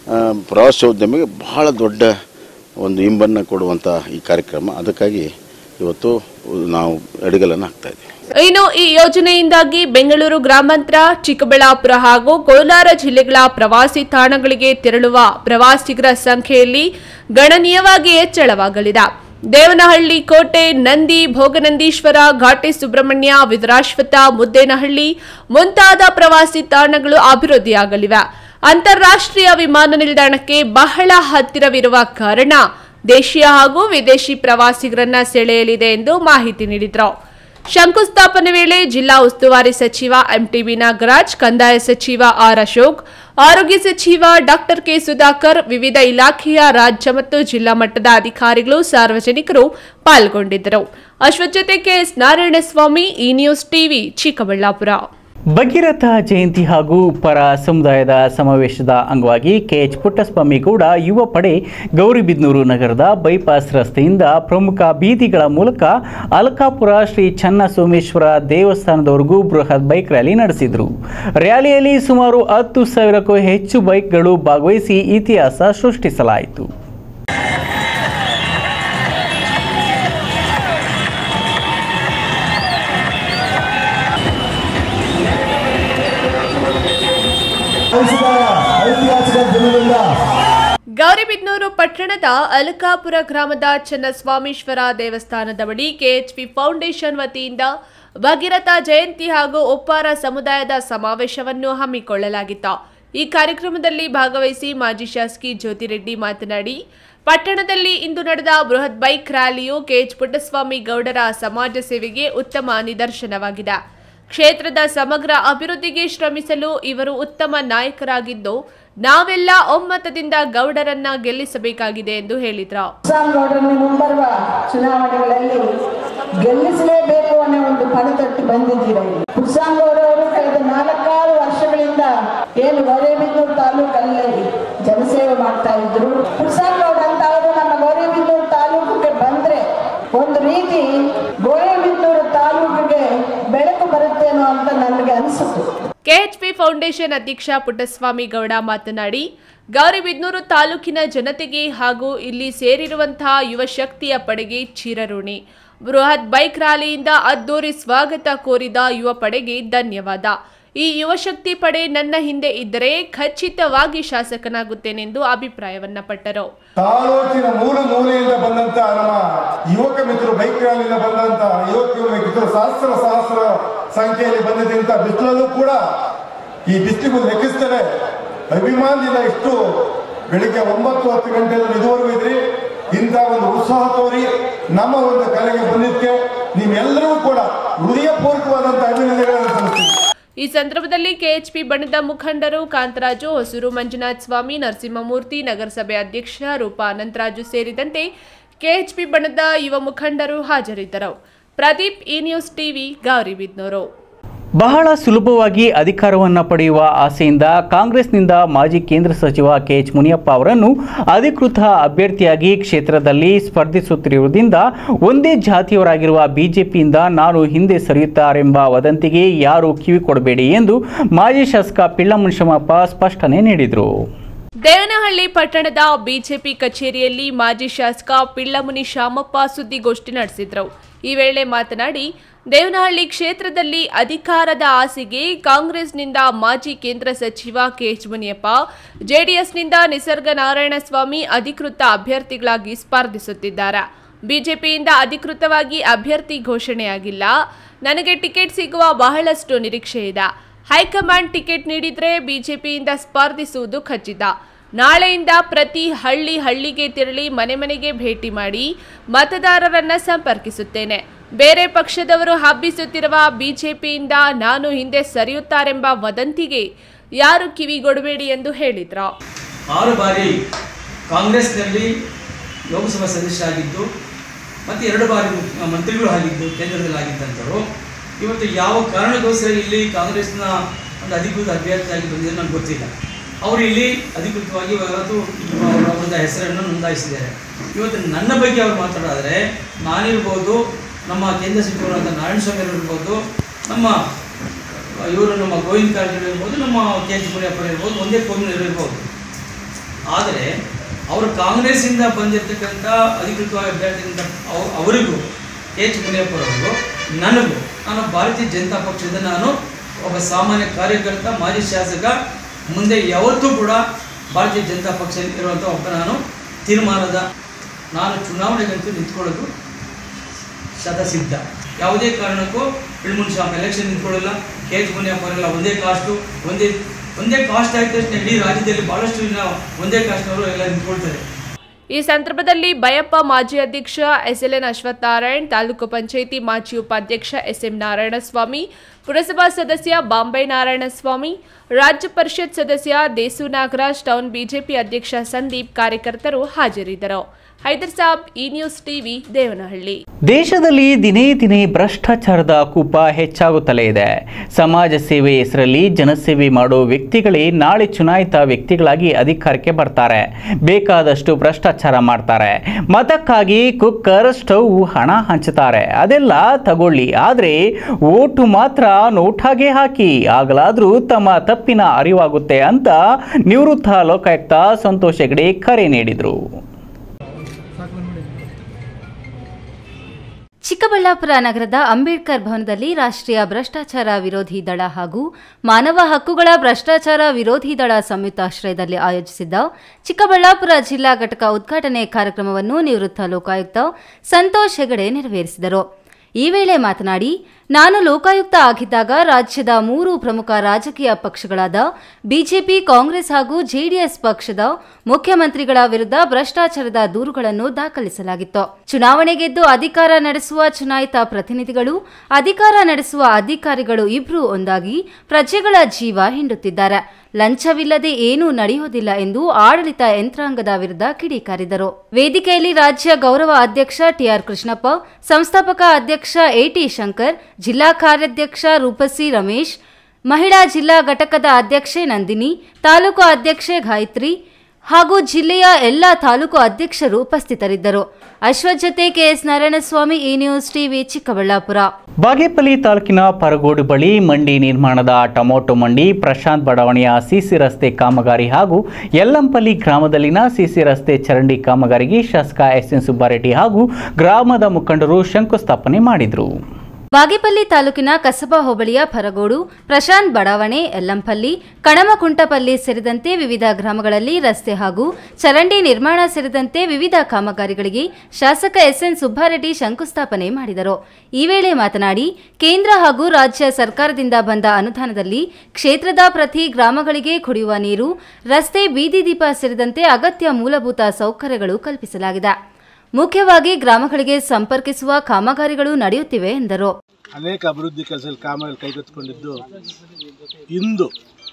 ಪ್ರವಾಸೋದ್ಯಮಿಗೆ ಬಹಳ ದೊಡ್ಡ ಒಂದು ಇಂಬನ್ನು ಕೊಡುವಂಥ ಈ ಕಾರ್ಯಕ್ರಮ. ಅದಕ್ಕಾಗಿ ಇವತ್ತು ನಾವು ಅಡಿಗಲನ್ನು ಹಾಕ್ತಾ ಇದ್ದೀವಿ. ಇನ್ನು ಈ ಯೋಜನೆಯಿಂದಾಗಿ ಬೆಂಗಳೂರು ಗ್ರಾಮಾಂತರ, ಚಿಕ್ಕಬಳ್ಳಾಪುರ ಹಾಗೂ ಕೋಲಾರ ಜಿಲ್ಲೆಗಳ ಪ್ರವಾಸಿ ತಾಣಗಳಿಗೆ ತೆರಳುವ ಪ್ರವಾಸಿಗರ ಸಂಖ್ಯೆಯಲ್ಲಿ ಗಣನೀಯವಾಗಿ ಹೆಚ್ಚಳವಾಗಲಿದೆ. ದೇವನಹಳ್ಳಿ ಕೋಟೆ, ನಂದಿ, ಭೋಗನಂದೀಶ್ವರ, ಘಾಟಿ ಸುಬ್ರಹ್ಮಣ್ಯ, ವಿದುರಾಶ್ವತ್ಥ, ಮುದ್ದೇನಹಳ್ಳಿ ಮುಂತಾದ ಪ್ರವಾಸಿ ತಾಣಗಳು ಅಭಿವೃದ್ಧಿಯಾಗಲಿವೆ. ಅಂತಾರಾಷ್ಟ್ರೀಯ ವಿಮಾನ ನಿಲ್ದಾಣಕ್ಕೆ ಬಹಳ ಹತ್ತಿರವಿರುವ ಕಾರಣ ದೇಶೀಯ ಹಾಗೂ ವಿದೇಶಿ ಪ್ರವಾಸಿಗರನ್ನ ಸೆಳೆಯಲಿದೆ ಎಂದು ಮಾಹಿತಿ ನೀಡಿದರು. ಶಂಕುಸ್ಥಾಪನೆ ವೇಳೆ ಜಿಲ್ಲಾ ಉಸ್ತುವಾರಿ ಸಚಿವ ಎಂಟಿಬಿ ನಾಗರಾಜ್, ಕಂದಾಯ ಸಚಿವ ಆರ್ ಅಶೋಕ್, ಆರೋಗ್ಯ ಸಚಿವ ಡಾಕ್ಟರ್ ಕೆ ಸುಧಾಕರ್, ವಿವಿಧ ಇಲಾಖೆಯ ರಾಜ್ಯ ಮತ್ತು ಜಿಲ್ಲಾ ಮಟ್ಟದ ಅಧಿಕಾರಿಗಳು, ಸಾರ್ವಜನಿಕರು ಪಾಲ್ಗೊಂಡಿದ್ದರು. ಅಶ್ವಥ್ ಜೊತೆ KS Narayanaswamy, E news TV, Chikkaballapur. Bhagiratha Jayanti ಹಾಗೂ ಪರ ಸಮುದಾಯದ ಸಮಾವೇಶದ ಅಂಗವಾಗಿ ಕೆಎಚ್ ಪುಟ್ಟಸ್ವಾಮಿ ಗೌಡ ಯುವ ಪಡೆ ಗೌರಿಬಿದನೂರು ನಗರದ ಬೈಪಾಸ್ ರಸ್ತೆಯಿಂದ ಪ್ರಮುಖ ಬೀದಿಗಳ ಮೂಲಕ ಅಲಕಾಪುರ ಶ್ರೀ ಚನ್ನಸೋಮೇಶ್ವರ ದೇವಸ್ಥಾನದವರೆಗೂ ಬೃಹತ್ ಬೈಕ್ ರ್ಯಾಲಿ ನಡೆಸಿದರು. ರ್ಯಾಲಿಯಲ್ಲಿ ಸುಮಾರು ಹತ್ತು ಸಾವಿರಕ್ಕೂ ಹೆಚ್ಚು ಬೈಕ್ಗಳು ಭಾಗವಹಿಸಿ ಇತಿಹಾಸ ಸೃಷ್ಟಿಸಲಾಯಿತು. ಗೌರಿಬಿದನೂರು ಪಟ್ಟಣದ ಅಲಕಾಪುರ ಗ್ರಾಮದ ಚನ್ನಸ್ವಾಮೀಶ್ವರ ದೇವಸ್ಥಾನದ ಬಳಿ ಕೆಎಚ್ಪಿ ಫೌಂಡೇಶನ್ ವತಿಯಿಂದ ಭಗೀರಥ ಜಯಂತಿ ಹಾಗೂ ಒಪ್ಪಾರ ಸಮುದಾಯದ ಸಮಾವೇಶವನ್ನು ಹಮ್ಮಿಕೊಳ್ಳಲಾಗಿತ್ತು. ಈ ಕಾರ್ಯಕ್ರಮದಲ್ಲಿ ಭಾಗವಹಿಸಿ ಮಾಜಿ ಶಾಸಕಿ ಜ್ಯೋತಿರೆಡ್ಡಿ ಮಾತನಾಡಿ, ಪಟ್ಟಣದಲ್ಲಿ ಇಂದು ನಡೆದ ಬೃಹತ್ ಬೈಕ್ ರ್ಯಾಲಿಯು ಕೆಎಚ್ ಪುಟ್ಟಸ್ವಾಮಿ ಗೌಡರ ಸಮಾಜ ಸೇವೆಗೆ ಉತ್ತಮ ನಿದರ್ಶನವಾಗಿದೆ. ಕ್ಷೇತ್ರದ ಸಮಗ್ರ ಅಭಿವೃದ್ಧಿಗೆ ಶ್ರಮಿಸಲು ಇವರು ಉತ್ತಮ ನಾಯಕರಾಗಿದ್ದು, ನಾವೆಲ್ಲ ಒಮ್ಮತದಿಂದ ಗೌಡರನ್ನ ಗೆಲ್ಲಿಸಬೇಕಾಗಿದೆ ಎಂದು ಹೇಳಿದ್ರು. ಗೌಡರನ್ನು ಮುಂಬರುವ ಚುನಾವಣೆಗಳಲ್ಲಿ ಗೆಲ್ಲಿಸಲೇಬೇಕು ಅನ್ನೋ ಒಂದು ಪಣತಟ್ಟು ಬಂದಿದ್ದೀರ. ಪುಟ್ಸಾಂಗೌಡವರು ಕಳೆದ ನಾಲ್ಕಾರು ವರ್ಷಗಳಿಂದ ಏನು ಗೌರಿಬಿದನೂರು ತಾಲೂಕಲ್ಲಿ ಜನಸೇವೆ ಮಾಡ್ತಾ ಇದ್ರು. ಪುಟ್ಸಾಂಗೌಡ ಅಂತ ಅವರು ನಮ್ಮ ಗೌರಿಬಿದನೂರು ತಾಲೂಕಿಗೆ ಬಂದ್ರೆ ಒಂದು ರೀತಿ ಗೌರಿಬಿದನೂರು ತಾಲೂಕಿಗೆ ಬೆಳಕು ಬರುತ್ತೇನೋ ಅಂತ ನನಗೆ ಅನಿಸುತ್ತೆ. ಕೆಎಚ್ಪಿ ಫೌಂಡೇಶನ್ ಅಧ್ಯಕ್ಷ ಪುಟ್ಟಸ್ವಾಮಿ ಗೌಡ ಮಾತನಾಡಿ, ಗೌರಿಬಿದನೂರು ತಾಲೂಕಿನ ಜನತೆಗೆ ಹಾಗೂ ಇಲ್ಲಿ ಸೇರಿರುವಂತಹ ಯುವ ಶಕ್ತಿಯ ಪಡೆಗೆ ಚಿರಋಣಿ. ಬೃಹತ್ ಬೈಕ್ ರ್ಯಾಲಿಯಿಂದ ಅದ್ದೂರಿ ಸ್ವಾಗತ ಕೋರಿದ ಯುವ ಪಡೆಗೆ ಧನ್ಯವಾದ. ಈ ಯುವ ಶಕ್ತಿ ಪಡೆ ನನ್ನ ಹಿಂದೆ ಇದ್ದರೆ ಖಚಿತವಾಗಿ ಶಾಸಕನಾಗುತ್ತೇನೆಂದು ಅಭಿಪ್ರಾಯವನ್ನ ಪಟ್ಟರು. ತಾಲೂಕಿನ ಮೂಲ ಮೂಲೆಯಿಂದ ಬಂದಂತ ನಮ್ಮ ಯುವಕ ಮಿತ್ರರು, ಬೈಕ್ ರ್ಯಾಲಿಯಿಂದ ಬಂದಂತ ಯುವಕ ಮಿತ್ರರು ಸಹಸ್ರ ಸಹಸ್ರ ಸಂಖ್ಯೆಯಲ್ಲಿ ಬಂದಿದ್ದಂತ ಬಿಸಿಲಲ್ಲೂ ಕೂಡ ಈ ಬಿಸಿಲಿಗೂ ಲೆಕ್ಕಿಸ್ತೇನೆ ಅಭಿಮಾನದಿಂದ ಇಷ್ಟು ಬೆಳಿಗ್ಗೆ ಒಂಬತ್ತು ಹತ್ತು ಗಂಟೆಯಲ್ಲಿ ಇದುವರೆಗೂ ಇದ್ರಿ. ಇಂಥ ಒಂದು ಉತ್ಸಾಹ ತೋರಿ ನಮ್ಮ ಒಂದು ಕಲೆಗೆ ಬಂದಿದ್ದಕ್ಕೆ ನಿಮ್ಮೆಲ್ಲರೂ ಕೂಡ ಹೃದಯಪೂರ್ವಕವಾದಂಥ ಅಭಿನಂದನೆಗಳನ್ನು ಸಲ್ಲಿಸ್ತೀನಿ. ಈ ಸಂದರ್ಭದಲ್ಲಿ ಕೆಎಚ್ಪಿ ಬಣದ ಮುಖಂಡರು ಕಾಂತರಾಜು, ಹೊಸೂರು ಮಂಜುನಾಥ್ ಸ್ವಾಮಿ, ನರಸಿಂಹಮೂರ್ತಿ, ನಗರಸಭೆ ಅಧ್ಯಕ್ಷ ರೂಪಾ ಅನಂತರಾಜು ಸೇರಿದಂತೆ ಕೆಎಚ್ಪಿ ಬಣದ ಯುವ ಮುಖಂಡರು ಹಾಜರಿದ್ದರು. ಪ್ರದೀಪ್, ಈ ನ್ಯೂಸ್ ಟಿವಿ, ಗೌರಿಬಿದನೂರು. ಬಹಳ ಸುಲಭವಾಗಿ ಅಧಿಕಾರವನ್ನು ಪಡೆಯುವ ಆಸೆಯಿಂದ ಕಾಂಗ್ರೆಸ್ನಿಂದ ಮಾಜಿ ಕೇಂದ್ರ ಸಚಿವ ಕೆಎಚ್ ಮುನಿಯಪ್ಪ ಅವರನ್ನು ಅಧಿಕೃತ ಅಭ್ಯರ್ಥಿಯಾಗಿ ಕ್ಷೇತ್ರದಲ್ಲಿ ಸ್ಪರ್ಧಿಸುತ್ತಿರುವುದರಿಂದ ಒಂದೇ ಜಾತಿಯವರಾಗಿರುವ ಬಿಜೆಪಿಯಿಂದ ನಾನು ಹಿಂದೆ ಸರಿಯುತ್ತಾರೆಂಬ ವದಂತಿಗೆ ಯಾರೂ ಕಿವಿ ಕೊಡಬೇಡಿ ಎಂದು ಮಾಜಿ ಶಾಸಕ ಪಿಳ್ಳಮುನಿಶಾಮಪ್ಪ ಸ್ಪಷ್ಟನೆ ನೀಡಿದರು. ದೇವನಹಳ್ಳಿ ಪಟ್ಟಣದ ಬಿಜೆಪಿ ಕಚೇರಿಯಲ್ಲಿ ಮಾಜಿ ಶಾಸಕ ಪಿಳ್ಳಮುನಿಶಾಮಪ್ಪ ಸುದ್ದಿಗೋಷ್ಠಿ ನಡೆಸಿದರು. ಈ ವೇಳೆ ಮಾತನಾಡಿ, ದೇವನಹಳ್ಳಿ ಕ್ಷೇತ್ರದಲ್ಲಿ ಅಧಿಕಾರದ ಆಸೆಗೆ ಕಾಂಗ್ರೆಸ್ನಿಂದ ಮಾಜಿ ಕೇಂದ್ರ ಸಚಿವ ಕೆಎಚ್ ಮುನಿಯಪ್ಪ, ಜೆಡಿಎಸ್ನಿಂದ ನಿಸರ್ಗ ನಾರಾಯಣಸ್ವಾಮಿ ಅಧಿಕೃತ ಅಭ್ಯರ್ಥಿಗಳಾಗಿ ಸ್ಪರ್ಧಿಸುತ್ತಿದ್ದಾರೆ. ಬಿಜೆಪಿಯಿಂದ ಅಧಿಕೃತವಾಗಿ ಅಭ್ಯರ್ಥಿ ಘೋಷಣೆಯಾಗಿಲ್ಲ. ನನಗೆ ಟಿಕೆಟ್ ಸಿಗುವ ಬಹಳಷ್ಟು ನಿರೀಕ್ಷೆ ಇದೆ. ಹೈಕಮಾಂಡ್ ಟಿಕೆಟ್ ನೀಡಿದರೆ ಬಿಜೆಪಿಯಿಂದ ಸ್ಪರ್ಧಿಸುವುದು ಖಚಿತ. ನಾಳೆಯಿಂದ ಪ್ರತಿ ಹಳ್ಳಿ ಹಳ್ಳಿಗೆ ತೆರಳಿ ಮನೆ ಮನೆಗೆ ಭೇಟಿ ಮಾಡಿ ಮತದಾರರನ್ನ ಸಂಪರ್ಕಿಸುತ್ತೇನೆ. ಬೇರೆ ಪಕ್ಷದವರು ಹಬ್ಬಿಸುತ್ತಿರುವ ಬಿಜೆಪಿಯಿಂದ ನಾನು ಹಿಂದೆ ಸರಿಯುತ್ತಾರೆಂಬ ವದಂತಿಗೆ ಯಾರು ಕಿವಿಗೊಡಬೇಡಿ ಎಂದು ಹೇಳಿದ್ರು. ಆರು ಬಾರಿ ಕಾಂಗ್ರೆಸ್ನಲ್ಲಿ ಲೋಕಸಭಾ ಸದಸ್ಯರಾಗಿದ್ದು ಮತ್ತು ಎರಡು ಬಾರಿ ಮಂತ್ರಿಗಳು ಆಗಿದ್ದು ಕೇಂದ್ರದಲ್ಲಿ ಆಗಿದ್ದಂಥವರು ಇವತ್ತು ಯಾವ ಕಾರಣಕ್ಕೋಸ್ಕರ ಇಲ್ಲಿ ಕಾಂಗ್ರೆಸ್ನ ಒಂದು ಅಧಿಕೃತ ಅಭ್ಯರ್ಥಿಯಾಗಿ ಬಂದಿದೆ ನನಗೆ ಗೊತ್ತಿಲ್ಲ. ಅವರು ಇಲ್ಲಿ ಅಧಿಕೃತವಾಗಿ ಇವತ್ತು ಅವರ ಹೆಸರನ್ನು ನೋಂದಾಯಿಸಿದ್ದಾರೆ. ಇವತ್ತು ನನ್ನ ಬಗ್ಗೆ ಅವರು ಮಾತಾಡೋದಾದರೆ ನಾನಿರ್ಬೋದು, ನಮ್ಮ ಕೇಂದ್ರ ಸಚಿವರಾದ ನಾರಾಯಣಸ್ವಾಮಿ ಅವರು ಇರ್ಬೋದು, ನಮ್ಮ ಇವರು ನಮ್ಮ ಗೋವಿಂದ ಕಾರಜೋಳ ಇರ್ಬೋದು, ನಮ್ಮ ಕೆ ಎಚ್ ಮುನಿಯಪ್ಪ ಇರ್ಬೋದು, ಒಂದೇ ಕೋಮಿನವರು ಇರ್ಬೋದು. ಆದರೆ ಅವರು ಕಾಂಗ್ರೆಸ್ಸಿಂದ ಬಂದಿರತಕ್ಕಂಥ ಅಧಿಕೃತವಾಗಿ ಅಭ್ಯರ್ಥಿಯಿಂದ ಅವರಿಗೂ ಕೆ ಎಚ್ ಮುನಿಯಪ್ಪರ್ ಅವರು ನನಗೂ ನಾನು ಭಾರತೀಯ ಜನತಾ ಪಕ್ಷದ ನಾನು ಒಬ್ಬ ಸಾಮಾನ್ಯ ಕಾರ್ಯಕರ್ತ ಮಾಜಿ ಶಾಸಕ ಮುಂದೆ ಯಾವತ್ತೂ ಕೂಡ ಭಾರತೀಯ ಜನತಾ ಪಕ್ಷ ಇರುವಂಥ ಒಬ್ಬ ನಾನು ತೀರ್ಮಾನದ ನಾನು ಚುನಾವಣೆಗಂತೂ ನಿಂತ್ಕೊಳ್ಳೋದು ಶತಸಿದ್ಧ. ಯಾವುದೇ ಕಾರಣಕ್ಕೂ ಇಳ್ಮುನ್ ಶಾಪ್ ಎಲೆಕ್ಷನ್ ನಿಂತ್ಕೊಳ್ಳಲ್ಲ. ಕೆ ಎಚ್ ಮುನಿಯಪ್ಪರೆಲ್ಲ ಒಂದೇ ಕಾಸ್ಟು, ಒಂದೇ ಒಂದೇ ಕಾಸ್ಟ್ ಆದ ತಕ್ಷಣ ಇಡೀ ರಾಜ್ಯದಲ್ಲಿ ಬಹಳಷ್ಟು ನಾವು ಒಂದೇ ಕಾಸ್ಟ್ನವರು ಎಲ್ಲ ನಿಂತ್ಕೊಳ್ತಾರೆ. ಈ ಸಂದರ್ಭದಲ್ಲಿ ಬಯಪ್ಪ ಮಾಜಿ ಅಧ್ಯಕ್ಷ S L N Ashwath Narayan, ತಾಲೂಕು ಪಂಚಾಯಿತಿ ಮಾಜಿ ಉಪಾಧ್ಯಕ್ಷ ಎಸ್ ಎಂ ನಾರಾಯಣಸ್ವಾಮಿ, ಪುರಸಭಾ ಸದಸ್ಯ ಬಾಂಬೆ ನಾರಾಯಣಸ್ವಾಮಿ, ರಾಜ್ಯ ಪರಿಷತ್ ಸದಸ್ಯ ದೇಸು ನಾಗರಾಜ್, ಟೌನ್ ಬಿಜೆಪಿ ಅಧ್ಯಕ್ಷ ಸಂದೀಪ್ ಕಾರ್ಯಕರ್ತರು ಹಾಜರಿದ್ದರು. Haider Saab, E news TV, Devanahalli. ದೇಶದಲ್ಲಿ ದಿನೇ ದಿನೇ ಭ್ರಷ್ಟಾಚಾರದ ಕೂಪ ಹೆಚ್ಚಾಗುತ್ತಲೇ ಇದೆ. ಸಮಾಜ ಸೇವೆ ಹೆಸರಲ್ಲಿ ಜನಸೇವೆ ಮಾಡೋ ವ್ಯಕ್ತಿಗಳೇ ನಾಳೆ ಚುನಾಯಿತ ವ್ಯಕ್ತಿಗಳಾಗಿ ಅಧಿಕಾರಕ್ಕೆ ಬರ್ತಾರೆ. ಬೇಕಾದಷ್ಟು ಭ್ರಷ್ಟಾಚಾರ ಮಾಡ್ತಾರೆ. ಮತಕ್ಕಾಗಿ ಕುಕ್ಕರ್, ಸ್ಟವ್, ಹಣ ಹಂಚುತ್ತಾರೆ. ಅದೆಲ್ಲ ತಗೊಳ್ಳಿ, ಆದರೆ ಓಟು ಮಾತ್ರ ನೋಟಾಗೆ ಹಾಕಿ, ಆಗಲಾದರೂ ತಮ್ಮ ತಪ್ಪಿನ ಅರಿವಾಗುತ್ತೆ ಅಂತ ನಿವೃತ್ತ ಲೋಕಾಯುಕ್ತ ಸಂತೋಷ್ ಹೆಗಡೆ ಕರೆ ನೀಡಿದರು. ಚಿಕ್ಕಬಳ್ಳಾಪುರ ನಗರದ ಅಂಬೇಡ್ಕರ್ ಭವನದಲ್ಲಿ ರಾಷ್ಟ್ರೀಯ ಭ್ರಷ್ಟಾಚಾರ ವಿರೋಧಿ ದಳ ಹಾಗೂ ಮಾನವ ಹಕ್ಕುಗಳ ಭ್ರಷ್ಟಾಚಾರ ವಿರೋಧಿ ದಳ ಸಂಯುಕ್ತಾಶ್ರಯದಲ್ಲಿ ಆಯೋಜಿಸಿದ್ದ ಚಿಕ್ಕಬಳ್ಳಾಪುರ ಜಿಲ್ಲಾ ಘಟಕ ಉದ್ಘಾಟನೆ ಕಾರ್ಯಕ್ರಮವನ್ನು ನಿವೃತ್ತ ಲೋಕಾಯುಕ್ತ ಸಂತೋಷ್ ಹೆಗಡೆ ನೆರವೇರಿಸಿದರು. ಈ ವೇಳೆ ಮಾತನಾಡಿ, ನಾನು ಲೋಕಾಯುಕ್ತ ಆಗಿದ್ದಾಗ ರಾಜ್ಯದ ಮೂರು ಪ್ರಮುಖ ರಾಜಕೀಯ ಪಕ್ಷಗಳಾದ ಬಿಜೆಪಿ, ಕಾಂಗ್ರೆಸ್ ಹಾಗೂ ಜೆಡಿಎಸ್ ಪಕ್ಷದ ಮುಖ್ಯಮಂತ್ರಿಗಳ ವಿರುದ್ಧ ಭ್ರಷ್ಟಾಚಾರದ ದೂರುಗಳನ್ನು ದಾಖಲಿಸಲಾಗಿತ್ತು. ಚುನಾವಣೆ ಗೆದ್ದು ಅಧಿಕಾರ ನಡೆಸುವ ಚುನಾಯಿತ ಪ್ರತಿನಿಧಿಗಳು, ಅಧಿಕಾರ ನಡೆಸುವ ಅಧಿಕಾರಿಗಳು ಇಬ್ಬರೂ ಒಂದಾಗಿ ಪ್ರಜೆಗಳ ಜೀವ ಹಿಂಡುತ್ತಿದ್ದಾರೆ. ಲಂಚವಿಲ್ಲದೆ ಏನೂ ನಡೆಯುವುದಿಲ್ಲ ಎಂದು ಆಡಳಿತ ಯಂತ್ರಾಂಗದ ವಿರುದ್ಧ ಕಿಡಿಕಾರಿದರು. ವೇದಿಕೆಯಲ್ಲಿ ರಾಜ್ಯ ಗೌರವ ಅಧ್ಯಕ್ಷ ಟಿಆರ್ ಕೃಷ್ಣಪ್ಪ, ಸಂಸ್ಥಾಪಕ ಅಧ್ಯಕ್ಷ ಎಟಿ ಶಂಕರ್, ಜಿಲ್ಲಾ ಕಾರ್ಯಾಧ್ಯಕ್ಷ ರೂಪಸಿ ರಮೇಶ್, ಮಹಿಳಾ ಜಿಲ್ಲಾ ಘಟಕದ ಅಧ್ಯಕ್ಷೆ ನಂದಿನಿ, ತಾಲೂಕು ಅಧ್ಯಕ್ಷೆ ಗಾಯತ್ರಿ ಹಾಗೂ ಜಿಲ್ಲೆಯ ಎಲ್ಲ ತಾಲೂಕು ಅಧ್ಯಕ್ಷರು ಉಪಸ್ಥಿತರಿದ್ದರು. ಅಶ್ವಥ್ ಜೊತೆ KS Narayanaswamy, E news TV, Chikkaballapur. Bagepalli ತಾಲೂಕಿನ ಪರಗೋಡು ಬಳಿ ಮಂಡಿ ನಿರ್ಮಾಣದ ಟೊಮೊಟೊ ಮಂಡಿ, ಪ್ರಶಾಂತ್ ಬಡಾವಣೆಯ ಸಿಸಿ ರಸ್ತೆ ಕಾಮಗಾರಿ ಹಾಗೂ ಯಲ್ಲಂಪಲ್ಲಿ ಗ್ರಾಮದಲ್ಲಿನ ಸಿಸಿ ರಸ್ತೆ ಚರಂಡಿ ಕಾಮಗಾರಿಗೆ ಶಾಸಕ ಎಸ್ ಎನ್ ಸುಬ್ಬಾರೆಡ್ಡಿ ಹಾಗೂ ಗ್ರಾಮದ ಮುಖಂಡರು ಶಂಕುಸ್ಥಾಪನೆ ಮಾಡಿದರು. ಬಾಗೇಪಲ್ಲಿ ತಾಲೂಕಿನ ಕಸಬಾ ಹೋಬಳಿಯ ಪರಗೋಡು, ಪ್ರಶಾಂತ್ ಬಡಾವಣೆ, ಯಲ್ಲಂಪಲ್ಲಿ, ಕಣಮಕುಂಟಪಲ್ಲಿ ಸೇರಿದಂತೆ ವಿವಿಧ ಗ್ರಾಮಗಳಲ್ಲಿ ರಸ್ತೆ ಹಾಗೂ ಚರಂಡಿ ನಿರ್ಮಾಣ ಸೇರಿದಂತೆ ವಿವಿಧ ಕಾಮಗಾರಿಗಳಿಗೆ ಶಾಸಕ ಎಸ್ ಎನ್ ಸುಬ್ಬಾರೆಡ್ಡಿ ಶಂಕುಸ್ಥಾಪನೆ ಮಾಡಿದರು. ಈ ವೇಳೆ ಮಾತನಾಡಿ, ಕೇಂದ್ರ ಹಾಗೂ ರಾಜ್ಯ ಸರ್ಕಾರದಿಂದ ಬಂದ ಅನುದಾನದಲ್ಲಿ ಕ್ಷೇತ್ರದ ಪ್ರತಿ ಗ್ರಾಮಗಳಿಗೆ ಕುಡಿಯುವ ನೀರು, ರಸ್ತೆ, ಬೀದಿ ದೀಪ ಸೇರಿದಂತೆ ಅಗತ್ಯ ಮೂಲಭೂತ ಸೌಕರ್ಯಗಳು ಕಲ್ಪಿಸಲಾಗಿದೆ. ಮುಖ್ಯವಾಗಿ ಗ್ರಾಮಗಳಿಗೆ ಸಂಪರ್ಕಿಸುವ ಕಾಮಗಾರಿಗಳು ನಡೆಯುತ್ತಿವೆ ಎಂದರು. ಅನೇಕ ಅಭಿವೃದ್ಧಿ ಕೆಲಸದಲ್ಲಿ ಕಾಮಗಾರಿ ಕೈಗೆತ್ತಿಕೊಂಡಿದ್ದು, ಇಂದು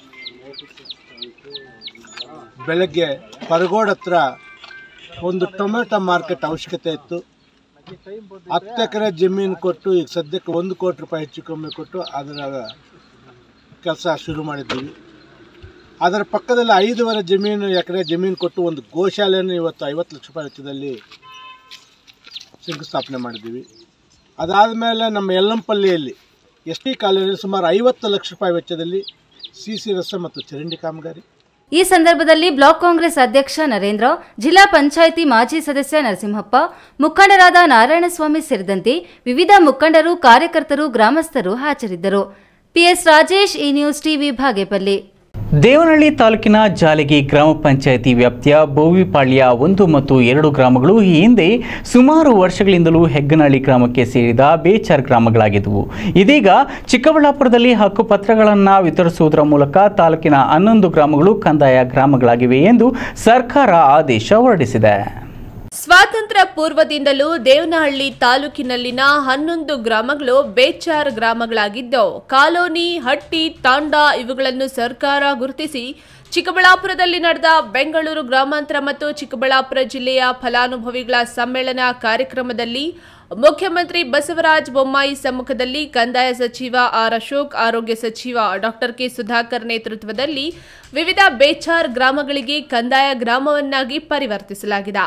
ಬೆಳಗ್ಗೆ ಪರಗೋಡ್ ಹತ್ರ ಒಂದು ಟೊಮೆಟೊ ಮಾರ್ಕೆಟ್ ಅವಶ್ಯಕತೆ ಇತ್ತು. ಹತ್ತು ಎಕರೆ ಜಮೀನು ಕೊಟ್ಟು ಈಗ ಸದ್ಯಕ್ಕೆ ಒಂದು ಕೋಟಿ ರೂಪಾಯಿ ಹೆಚ್ಚು ಕಮ್ಮಿ ಕೊಟ್ಟು ಅದರ ಕೆಲಸ ಶುರು ಮಾಡಿದ್ದೀವಿ. ಅದರ ಪಕ್ಕದಲ್ಲಿ ಐದೂವರೆ ಜಮೀನು ಎಕರೆ ಜಮೀನು ಕೊಟ್ಟು ಒಂದು ಗೋಶಾಲೆಯನ್ನು ಇವತ್ತು ಐವತ್ತು ಲಕ್ಷ ರೂಪಾಯಿ ವೆಚ್ಚದಲ್ಲಿ ಶಂಕುಸ್ಥಾಪನೆ ಮಾಡಿದ್ದೀವಿ. ಅದಾದ ಮೇಲೆ ನಮ್ಮ ಯಲ್ಲಂಪಲ್ಲಿಯಲ್ಲಿ ಎಸ್ ಟಿ ಕಾಲೇಜಲ್ಲಿ ಸುಮಾರು ಐವತ್ತು ಲಕ್ಷ ರೂಪಾಯಿ ವೆಚ್ಚದಲ್ಲಿ ಸಿ ಸಿ ರಸ್ತೆ ಮತ್ತು ಚರಂಡಿ ಕಾಮಗಾರಿ. ಈ ಸಂದರ್ಭದಲ್ಲಿ ಬ್ಲಾಕ್ ಕಾಂಗ್ರೆಸ್ ಅಧ್ಯಕ್ಷ ನರೇಂದ್ರ, ಜಿಲ್ಲಾ ಪಂಚಾಯಿತಿ ಮಾಜಿ ಸದಸ್ಯ ನರಸಿಂಹಪ್ಪ, ಮುಖಂಡರಾದ ನಾರಾಯಣಸ್ವಾಮಿ ಸೇರಿದಂತೆ ವಿವಿಧ ಮುಖಂಡರು, ಕಾರ್ಯಕರ್ತರು, ಗ್ರಾಮಸ್ಥರು ಹಾಜರಿದ್ದರು. PS Rajesh, E news TV, Bagepalli. Devanahalli ತಾಲೂಕಿನ ಜಾಲಗಿ ಗ್ರಾಮ ಪಂಚಾಯಿತಿ ವ್ಯಾಪ್ತಿಯ ಬೋವಿಪಾಳ್ಯ ಒಂದು ಮತ್ತು ಎರಡು ಗ್ರಾಮಗಳು ಈ ಹಿಂದೆ ಸುಮಾರು ವರ್ಷಗಳಿಂದಲೂ ಹೆಗ್ಗನಹಳ್ಳಿ ಗ್ರಾಮಕ್ಕೆ ಸೇರಿದ ಬೇಚಾರ್ ಗ್ರಾಮಗಳಾಗಿದ್ದವು. ಇದೀಗ ಚಿಕ್ಕಬಳ್ಳಾಪುರದಲ್ಲಿ ಹಕ್ಕುಪತ್ರಗಳನ್ನು ವಿತರಿಸುವುದರ ಮೂಲಕ ತಾಲೂಕಿನ ಹನ್ನೊಂದು ಗ್ರಾಮಗಳು ಕಂದಾಯ ಗ್ರಾಮಗಳಾಗಿವೆ ಎಂದು ಸರ್ಕಾರ ಆದೇಶ ಹೊರಡಿಸಿದೆ. ಸ್ವಾತಂತ್ರ್ಯ ಪೂರ್ವದಿಂದಲೂ ದೇವನಹಳ್ಳಿ ತಾಲೂಕಿನಲ್ಲಿನ ಹನ್ನೊಂದು ಗ್ರಾಮಗಳು ಬೇಚಾರ್ ಗ್ರಾಮಗಳಾಗಿದ್ದು, ಕಾಲೋನಿ, ಹಟ್ಟಿ, ತಾಂಡ ಇವುಗಳನ್ನು ಸರ್ಕಾರ ಗುರುತಿಸಿ ಚಿಕ್ಕಬಳ್ಳಾಪುರದಲ್ಲಿ ನಡೆದ ಬೆಂಗಳೂರು ಗ್ರಾಮಾಂತರ ಮತ್ತು ಚಿಕ್ಕಬಳ್ಳಾಪುರ ಜಿಲ್ಲೆಯ ಫಲಾನುಭವಿಗಳ ಸಮ್ಮೇಳನ ಕಾರ್ಯಕ್ರಮದಲ್ಲಿ ಮುಖ್ಯಮಂತ್ರಿ ಬಸವರಾಜ ಬೊಮ್ಮಾಯಿ ಸಮ್ಮುಖದಲ್ಲಿ ಕಂದಾಯ ಸಚಿವ ಆರ್ ಅಶೋಕ್, ಆರೋಗ್ಯ ಸಚಿವ ಡಾಕ್ಟರ್ ಕೆ ಸುಧಾಕರ್ ನೇತೃತ್ವದಲ್ಲಿ ವಿವಿಧ ಬೇಚಾರ್ ಗ್ರಾಮಗಳಿಗೆ ಕಂದಾಯ ಗ್ರಾಮವನ್ನಾಗಿ ಪರಿವರ್ತಿಸಲಾಗಿದೆ.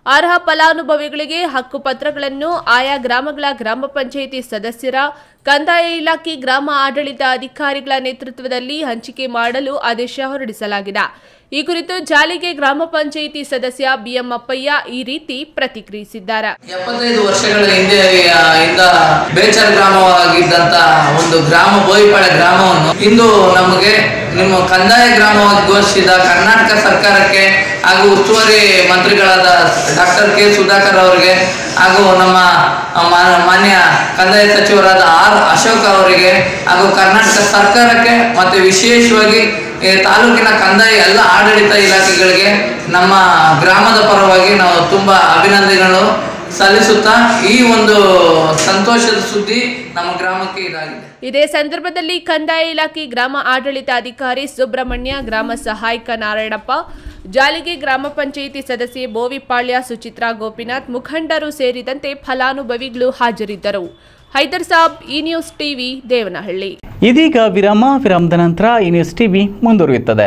ಅರ್ಹ ಫಲಾನುಭವಿಗಳಿಗೆ ಹಕ್ಕು ಪತ್ರಗಳನ್ನು ಆಯಾ ಗ್ರಾಮಗಳ ಗ್ರಾಮ ಪಂಚಾಯಿತಿ ಸದಸ್ಯರ ಕಂದಾಯ ಇಲಾಖೆ ಗ್ರಾಮ ಆಡಳಿತ ಅಧಿಕಾರಿಗಳ ನೇತೃತ್ವದಲ್ಲಿ ಹಂಚಿಕೆ ಮಾಡಲು ಆದೇಶ ಹೊರಡಿಸಲಾಗಿದೆ. ಈ ಕುರಿತು ಜಾಲಿಗೆ ಗ್ರಾಮ ಪಂಚಾಯಿತಿ ಸದಸ್ಯ ಬಿಎಂ ಅಪ್ಪಯ್ಯ ಈ ರೀತಿ ಪ್ರತಿಕ್ರಿಯಿಸಿದ್ದಾರೆ. ಎಪ್ಪತ್ತೈದು ವರ್ಷಗಳ ಹಿಂದೆ ಇಂದ ಬೇಚರ್ ಗ್ರಾಮವಾಗಿದ್ದಂತ ಒಂದು ಗ್ರಾಮ ಬೋಯಿಪಾಳೆ ಗ್ರಾಮವನ್ನು ಇಂದು ನಮಗೆ ನಿಮ್ಮ ಕಂದಾಯ ಗ್ರಾಮವಾಗಿ ಘೋಷಿಸಿದ ಕರ್ನಾಟಕ ಸರ್ಕಾರಕ್ಕೆ ಹಾಗೂ ಉಸ್ತುವಾರಿ ಮಂತ್ರಿಗಳಾದ ಡಾಕ್ಟರ್ ಕೆ ಸುಧಾಕರ್ ಅವರಿಗೆ ಹಾಗೂ ನಮ್ಮ ಮಾನ್ಯ ಕಂದಾಯ ಸಚಿವರಾದ ಆರ್ ಅಶೋಕ್ ಅವರಿಗೆ ಹಾಗೂ ಕರ್ನಾಟಕ ಸರ್ಕಾರಕ್ಕೆ ಮತ್ತೆ ವಿಶೇಷವಾಗಿ ತಾಲೂಕಿನ ಕಂದಾಯ ಎಲ್ಲ ಆಡಳಿತ ಇಲಾಖೆಗಳಿಗೆ ನಮ್ಮ ಗ್ರಾಮದ ಪರವಾಗಿ ನಾವು ತುಂಬಾ ಅಭಿನಂದನೆಗಳು ಸಲ್ಲಿಸುತ್ತಾ ಈ ಒಂದು ಸಂತೋಷದ ಸುದ್ದಿ ನಮ್ಮ ಗ್ರಾಮಕ್ಕೆ ಇದಾಗಿದೆ. ಇದೇ ಸಂದರ್ಭದಲ್ಲಿ ಕಂದಾಯ ಇಲಾಖೆ ಗ್ರಾಮ ಆಡಳಿತ ಅಧಿಕಾರಿ ಸುಬ್ರಹ್ಮಣ್ಯ, ಗ್ರಾಮ ಸಹಾಯಕ ನಾರಾಯಣಪ್ಪ, ಜಾಲಿಗೆ ಗ್ರಾಮ ಪಂಚಾಯಿತಿ ಸದಸ್ಯೆ ಬೋವಿಪಾಳ್ಯ ಸುಚಿತ್ರಾ, ಗೋಪಿನಾಥ್, ಮುಖಂಡರು ಸೇರಿದಂತೆ ಫಲಾನುಭವಿಗಳು ಹಾಜರಿದ್ದರು. ಹೈದರ್ ಸಾಬ್, ಈ ನ್ಯೂಸ್ ಟಿವಿ, ದೇವನಹಳ್ಳಿ. ಇದೀಗ ವಿರಾಮ. ವಿರಾಮದ ನಂತರ ಈ ನ್ಯೂಸ್ ಟಿವಿ ಮುಂದುವರಿಯುತ್ತದೆ.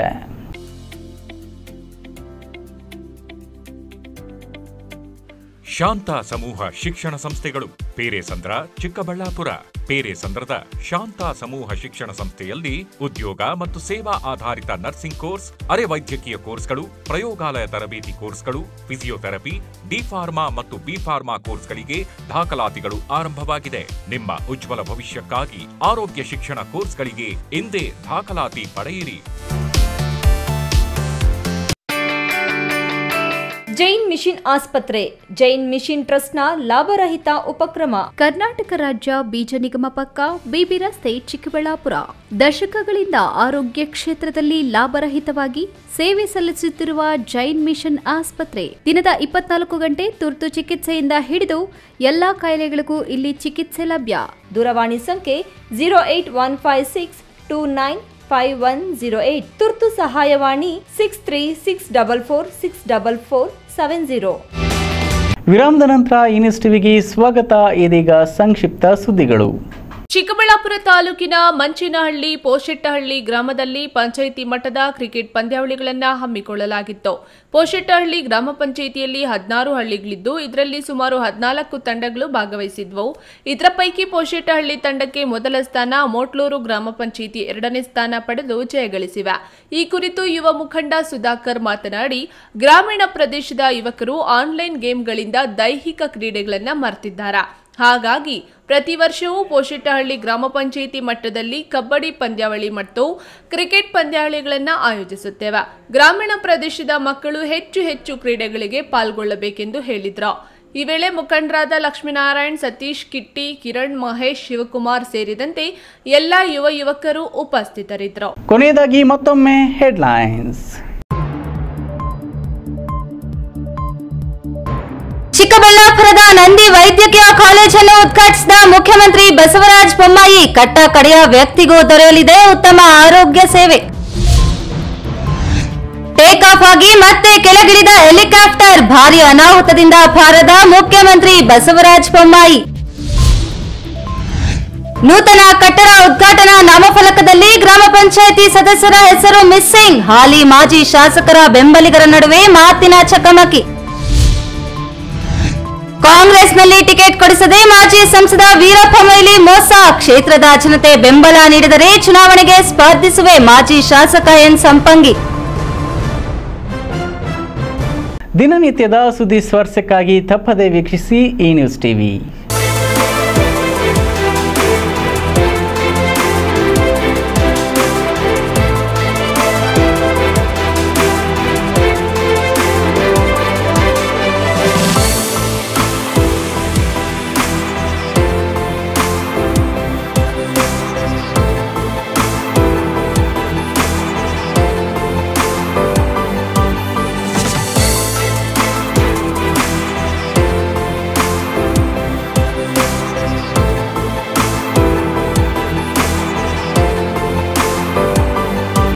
ಶಾಂತ ಸಮೂಹ ಶಿಕ್ಷಣ ಸಂಸ್ಥೆಗಳು ಪೇರೆಸಂದ್ರ, ಚಿಕ್ಕಬಳ್ಳಾಪುರ. ಪೇರೆಸಂದ್ರದ ಶಾಂತ ಸಮೂಹ ಶಿಕ್ಷಣ ಸಂಸ್ಥೆಯಲ್ಲಿ ಉದ್ಯೋಗ ಮತ್ತು ಸೇವಾ ಆಧಾರಿತ ನರ್ಸಿಂಗ್ ಕೋರ್ಸ್, ಅರೆ ವೈದ್ಯಕೀಯ ಕೋರ್ಸ್ಗಳು, ಪ್ರಯೋಗಾಲಯ ತರಬೇತಿ ಕೋರ್ಸ್ಗಳು, ಫಿಸಿಯೋಥೆರಪಿ, ಡಿ ಫಾರ್ಮಾ ಮತ್ತು ಬಿ ಫಾರ್ಮಾ ಕೋರ್ಸ್ಗಳಿಗೆ ದಾಖಲಾತಿಗಳು ಆರಂಭವಾಗಿದೆ. ನಿಮ್ಮ ಉಜ್ವಲ ಭವಿಷ್ಯಕ್ಕಾಗಿ ಆರೋಗ್ಯ ಶಿಕ್ಷಣ ಕೋರ್ಸ್ಗಳಿಗೆ ಎಂದೇ ದಾಖಲಾತಿ ಪಡೆಯಿರಿ. ಜೈನ್ ಮಿಷನ್ ಆಸ್ಪತ್ರೆ, ಜೈನ್ ಮಿಷನ್ ಟ್ರಸ್ಟ್ನ ಲಾಭರಹಿತ ಉಪಕ್ರಮ. ಕರ್ನಾಟಕ ರಾಜ್ಯ ಬೀಜ ನಿಗಮ ಪಕ್ಕ, ಬಿಬಿ ರಸ್ತೆ, ಚಿಕ್ಕಬಳ್ಳಾಪುರ. ದಶಕಗಳಿಂದ ಆರೋಗ್ಯ ಕ್ಷೇತ್ರದಲ್ಲಿ ಲಾಭರಹಿತವಾಗಿ ಸೇವೆ ಸಲ್ಲಿಸುತ್ತಿರುವ ಜೈನ್ ಮಿಷನ್ ಆಸ್ಪತ್ರೆ ದಿನದ ಇಪ್ಪತ್ನಾಲ್ಕು ಗಂಟೆ ತುರ್ತು ಚಿಕಿತ್ಸೆಯಿಂದ ಹಿಡಿದು ಎಲ್ಲಾ ಕಾಯಿಲೆಗಳಿಗೂ ಇಲ್ಲಿ ಚಿಕಿತ್ಸೆ ಲಭ್ಯ. ದೂರವಾಣಿ ಸಂಖ್ಯೆ zero eight one five six two nine five one zero eight. ತುರ್ತು ಸಹಾಯವಾಣಿ six three six double four six double four seven zero. ವಿರಾಮದ ನಂತರ ಈ ನ್ಯೂಸ್ ಟಿವಿಗೆ ಸ್ವಾಗತ. ಇದೀಗ ಸಂಕ್ಷಿಪ್ತ ಸುದ್ದಿಗಳು. ಚಿಕ್ಕಬಳ್ಳಾಪುರ ತಾಲೂಕಿನ ಮಂಚಿನಹಳ್ಳಿ, ಪೋಶೆಟ್ಟಹಳ್ಳಿ ಗ್ರಾಮದಲ್ಲಿ ಪಂಚಾಯಿತಿ ಮಟ್ಟದ ಕ್ರಿಕೆಟ್ ಪಂದ್ಯಾವಳಿಗಳನ್ನು ಹಮ್ಮಿಕೊಳ್ಳಲಾಗಿತ್ತು. ಪೋಶೆಟ್ಟಹಳ್ಳಿ ಗ್ರಾಮ ಪಂಚಾಯಿತಿಯಲ್ಲಿ ಹದಿನಾರು ಹಳ್ಳಿಗಳಿದ್ದು ಇದರಲ್ಲಿ ಸುಮಾರು ಹದಿನಾಲ್ಕು ತಂಡಗಳು ಭಾಗವಹಿಸಿದ್ವು. ಇದರ ಪೈಕಿ ಪೋಶೆಟ್ಟಹಳ್ಳಿ ತಂಡಕ್ಕೆ ಮೊದಲ ಸ್ಥಾನ, ಮೋಟ್ಲೂರು ಗ್ರಾಮ ಪಂಚಾಯಿತಿ ಎರಡನೇ ಸ್ಥಾನ ಪಡೆದು ಜಯಗಳಿಸಿವೆ. ಈ ಕುರಿತು ಯುವ ಮುಖಂಡ ಸುಧಾಕರ್ ಮಾತನಾಡಿ, ಗ್ರಾಮೀಣ ಪ್ರದೇಶದ ಯುವಕರು ಆನ್ಲೈನ್ ಗೇಮ್ಗಳಿಂದ ದೈಹಿಕ ಕ್ರೀಡೆಗಳನ್ನು ಮರೆತಿದ್ದಾರೆ. ಹಾಗಾಗಿ ಪ್ರತಿ ವರ್ಷವೂ ಪೋಶೆಟ್ಟಹಳ್ಳಿ ಗ್ರಾಮ ಪಂಚಾಯಿತಿ ಮಟ್ಟದಲ್ಲಿ ಕಬಡ್ಡಿ ಪಂದ್ಯಾವಳಿ ಮತ್ತು ಕ್ರಿಕೆಟ್ ಪಂದ್ಯಾವಳಿಗಳನ್ನು ಆಯೋಜಿಸುತ್ತೇವೆ. ಗ್ರಾಮೀಣ ಪ್ರದೇಶದ ಮಕ್ಕಳು ಹೆಚ್ಚು ಹೆಚ್ಚು ಕ್ರೀಡೆಗಳಿಗೆ ಪಾಲ್ಗೊಳ್ಳಬೇಕೆಂದು ಹೇಳಿದರು. ಈ ವೇಳೆ ಮುಖಂಡರಾದ ಲಕ್ಷ್ಮೀನಾರಾಯಣ್, ಸತೀಶ್, ಕಿಟ್ಟಿ, ಕಿರಣ್, ಮಹೇಶ್, ಶಿವಕುಮಾರ್ ಸೇರಿದಂತೆ ಎಲ್ಲ ಯುವ ಯುವಕರು ಉಪಸ್ಥಿತರಿದ್ದರು. ಕೊನೆಯದಾಗಿ ಮತ್ತೊಮ್ಮೆ ಹೆಡ್ಲೈನ್ಸ್. ಚಿಕ್ಕಬಳ್ಳಾಪುರದ ನಂದಿ ವೈದ್ಯಕೀಯ ಕಾಲೇಜನ್ನು ಉದ್ಘಾಟಿಸಿದ ಮುಖ್ಯಮಂತ್ರಿ ಬಸವರಾಜ ಬೊಮ್ಮಾಯಿ, ಕಟ್ಟ ಕಡೆಯ ವ್ಯಕ್ತಿಗೂ ದೊರೆಯಲಿದೆ ಉತ್ತಮ ಆರೋಗ್ಯ ಸೇವೆ. ಟೇಕ್ ಆಫ್ ಆಗಿ ಮತ್ತೆ ಕೆಳಗಿಳಿದ ಹೆಲಿಕಾಪ್ಟರ್, ಭಾರೀ ಅನಾಹುತದಿಂದ ಪಾರಾದ ಮುಖ್ಯಮಂತ್ರಿ ಬಸವರಾಜ ಬೊಮ್ಮಾಯಿ. ನೂತನ ಕಟ್ಟಡ ಉದ್ಘಾಟನಾ ನಾಮಫಲಕದಲ್ಲಿ ಗ್ರಾಮ ಪಂಚಾಯಿತಿ ಸದಸ್ಯರ ಹೆಸರು ಮಿಸ್ಸಿಂಗ್, ಹಾಲಿ ಮಾಜಿ ಶಾಸಕರ ಬೆಂಬಲಿಗರ ನಡುವೆ ಮಾತಿನ ಚಕಮಕಿ. ಕಾಂಗ್ರೆಸ್ನಲ್ಲಿ ಟಿಕೆಟ್ ಕೊಡಿಸದೆ ಮಾಜಿ ಸಂಸದ ವೀರಪ್ಪ ಮೊಯ್ಲಿ ಮೋಸ, ಕ್ಷೇತ್ರದ ಜನತೆ ಬೆಂಬಲ ನೀಡಿದರೆ ಚುನಾವಣೆಗೆ ಸ್ಪರ್ಧಿಸುವೆ, ಮಾಜಿ ಶಾಸಕ ಎನ್ ಸಂಪಂಗಿ. ದಿನನಿತ್ಯದ ಸುದ್ದಿ ಸ್ಪರ್ಶಕ್ಕಾಗಿ ತಪ್ಪದೆ ವೀಕ್ಷಿಸಿ ಈ ನ್ಯೂಸ್ ಟಿವಿ.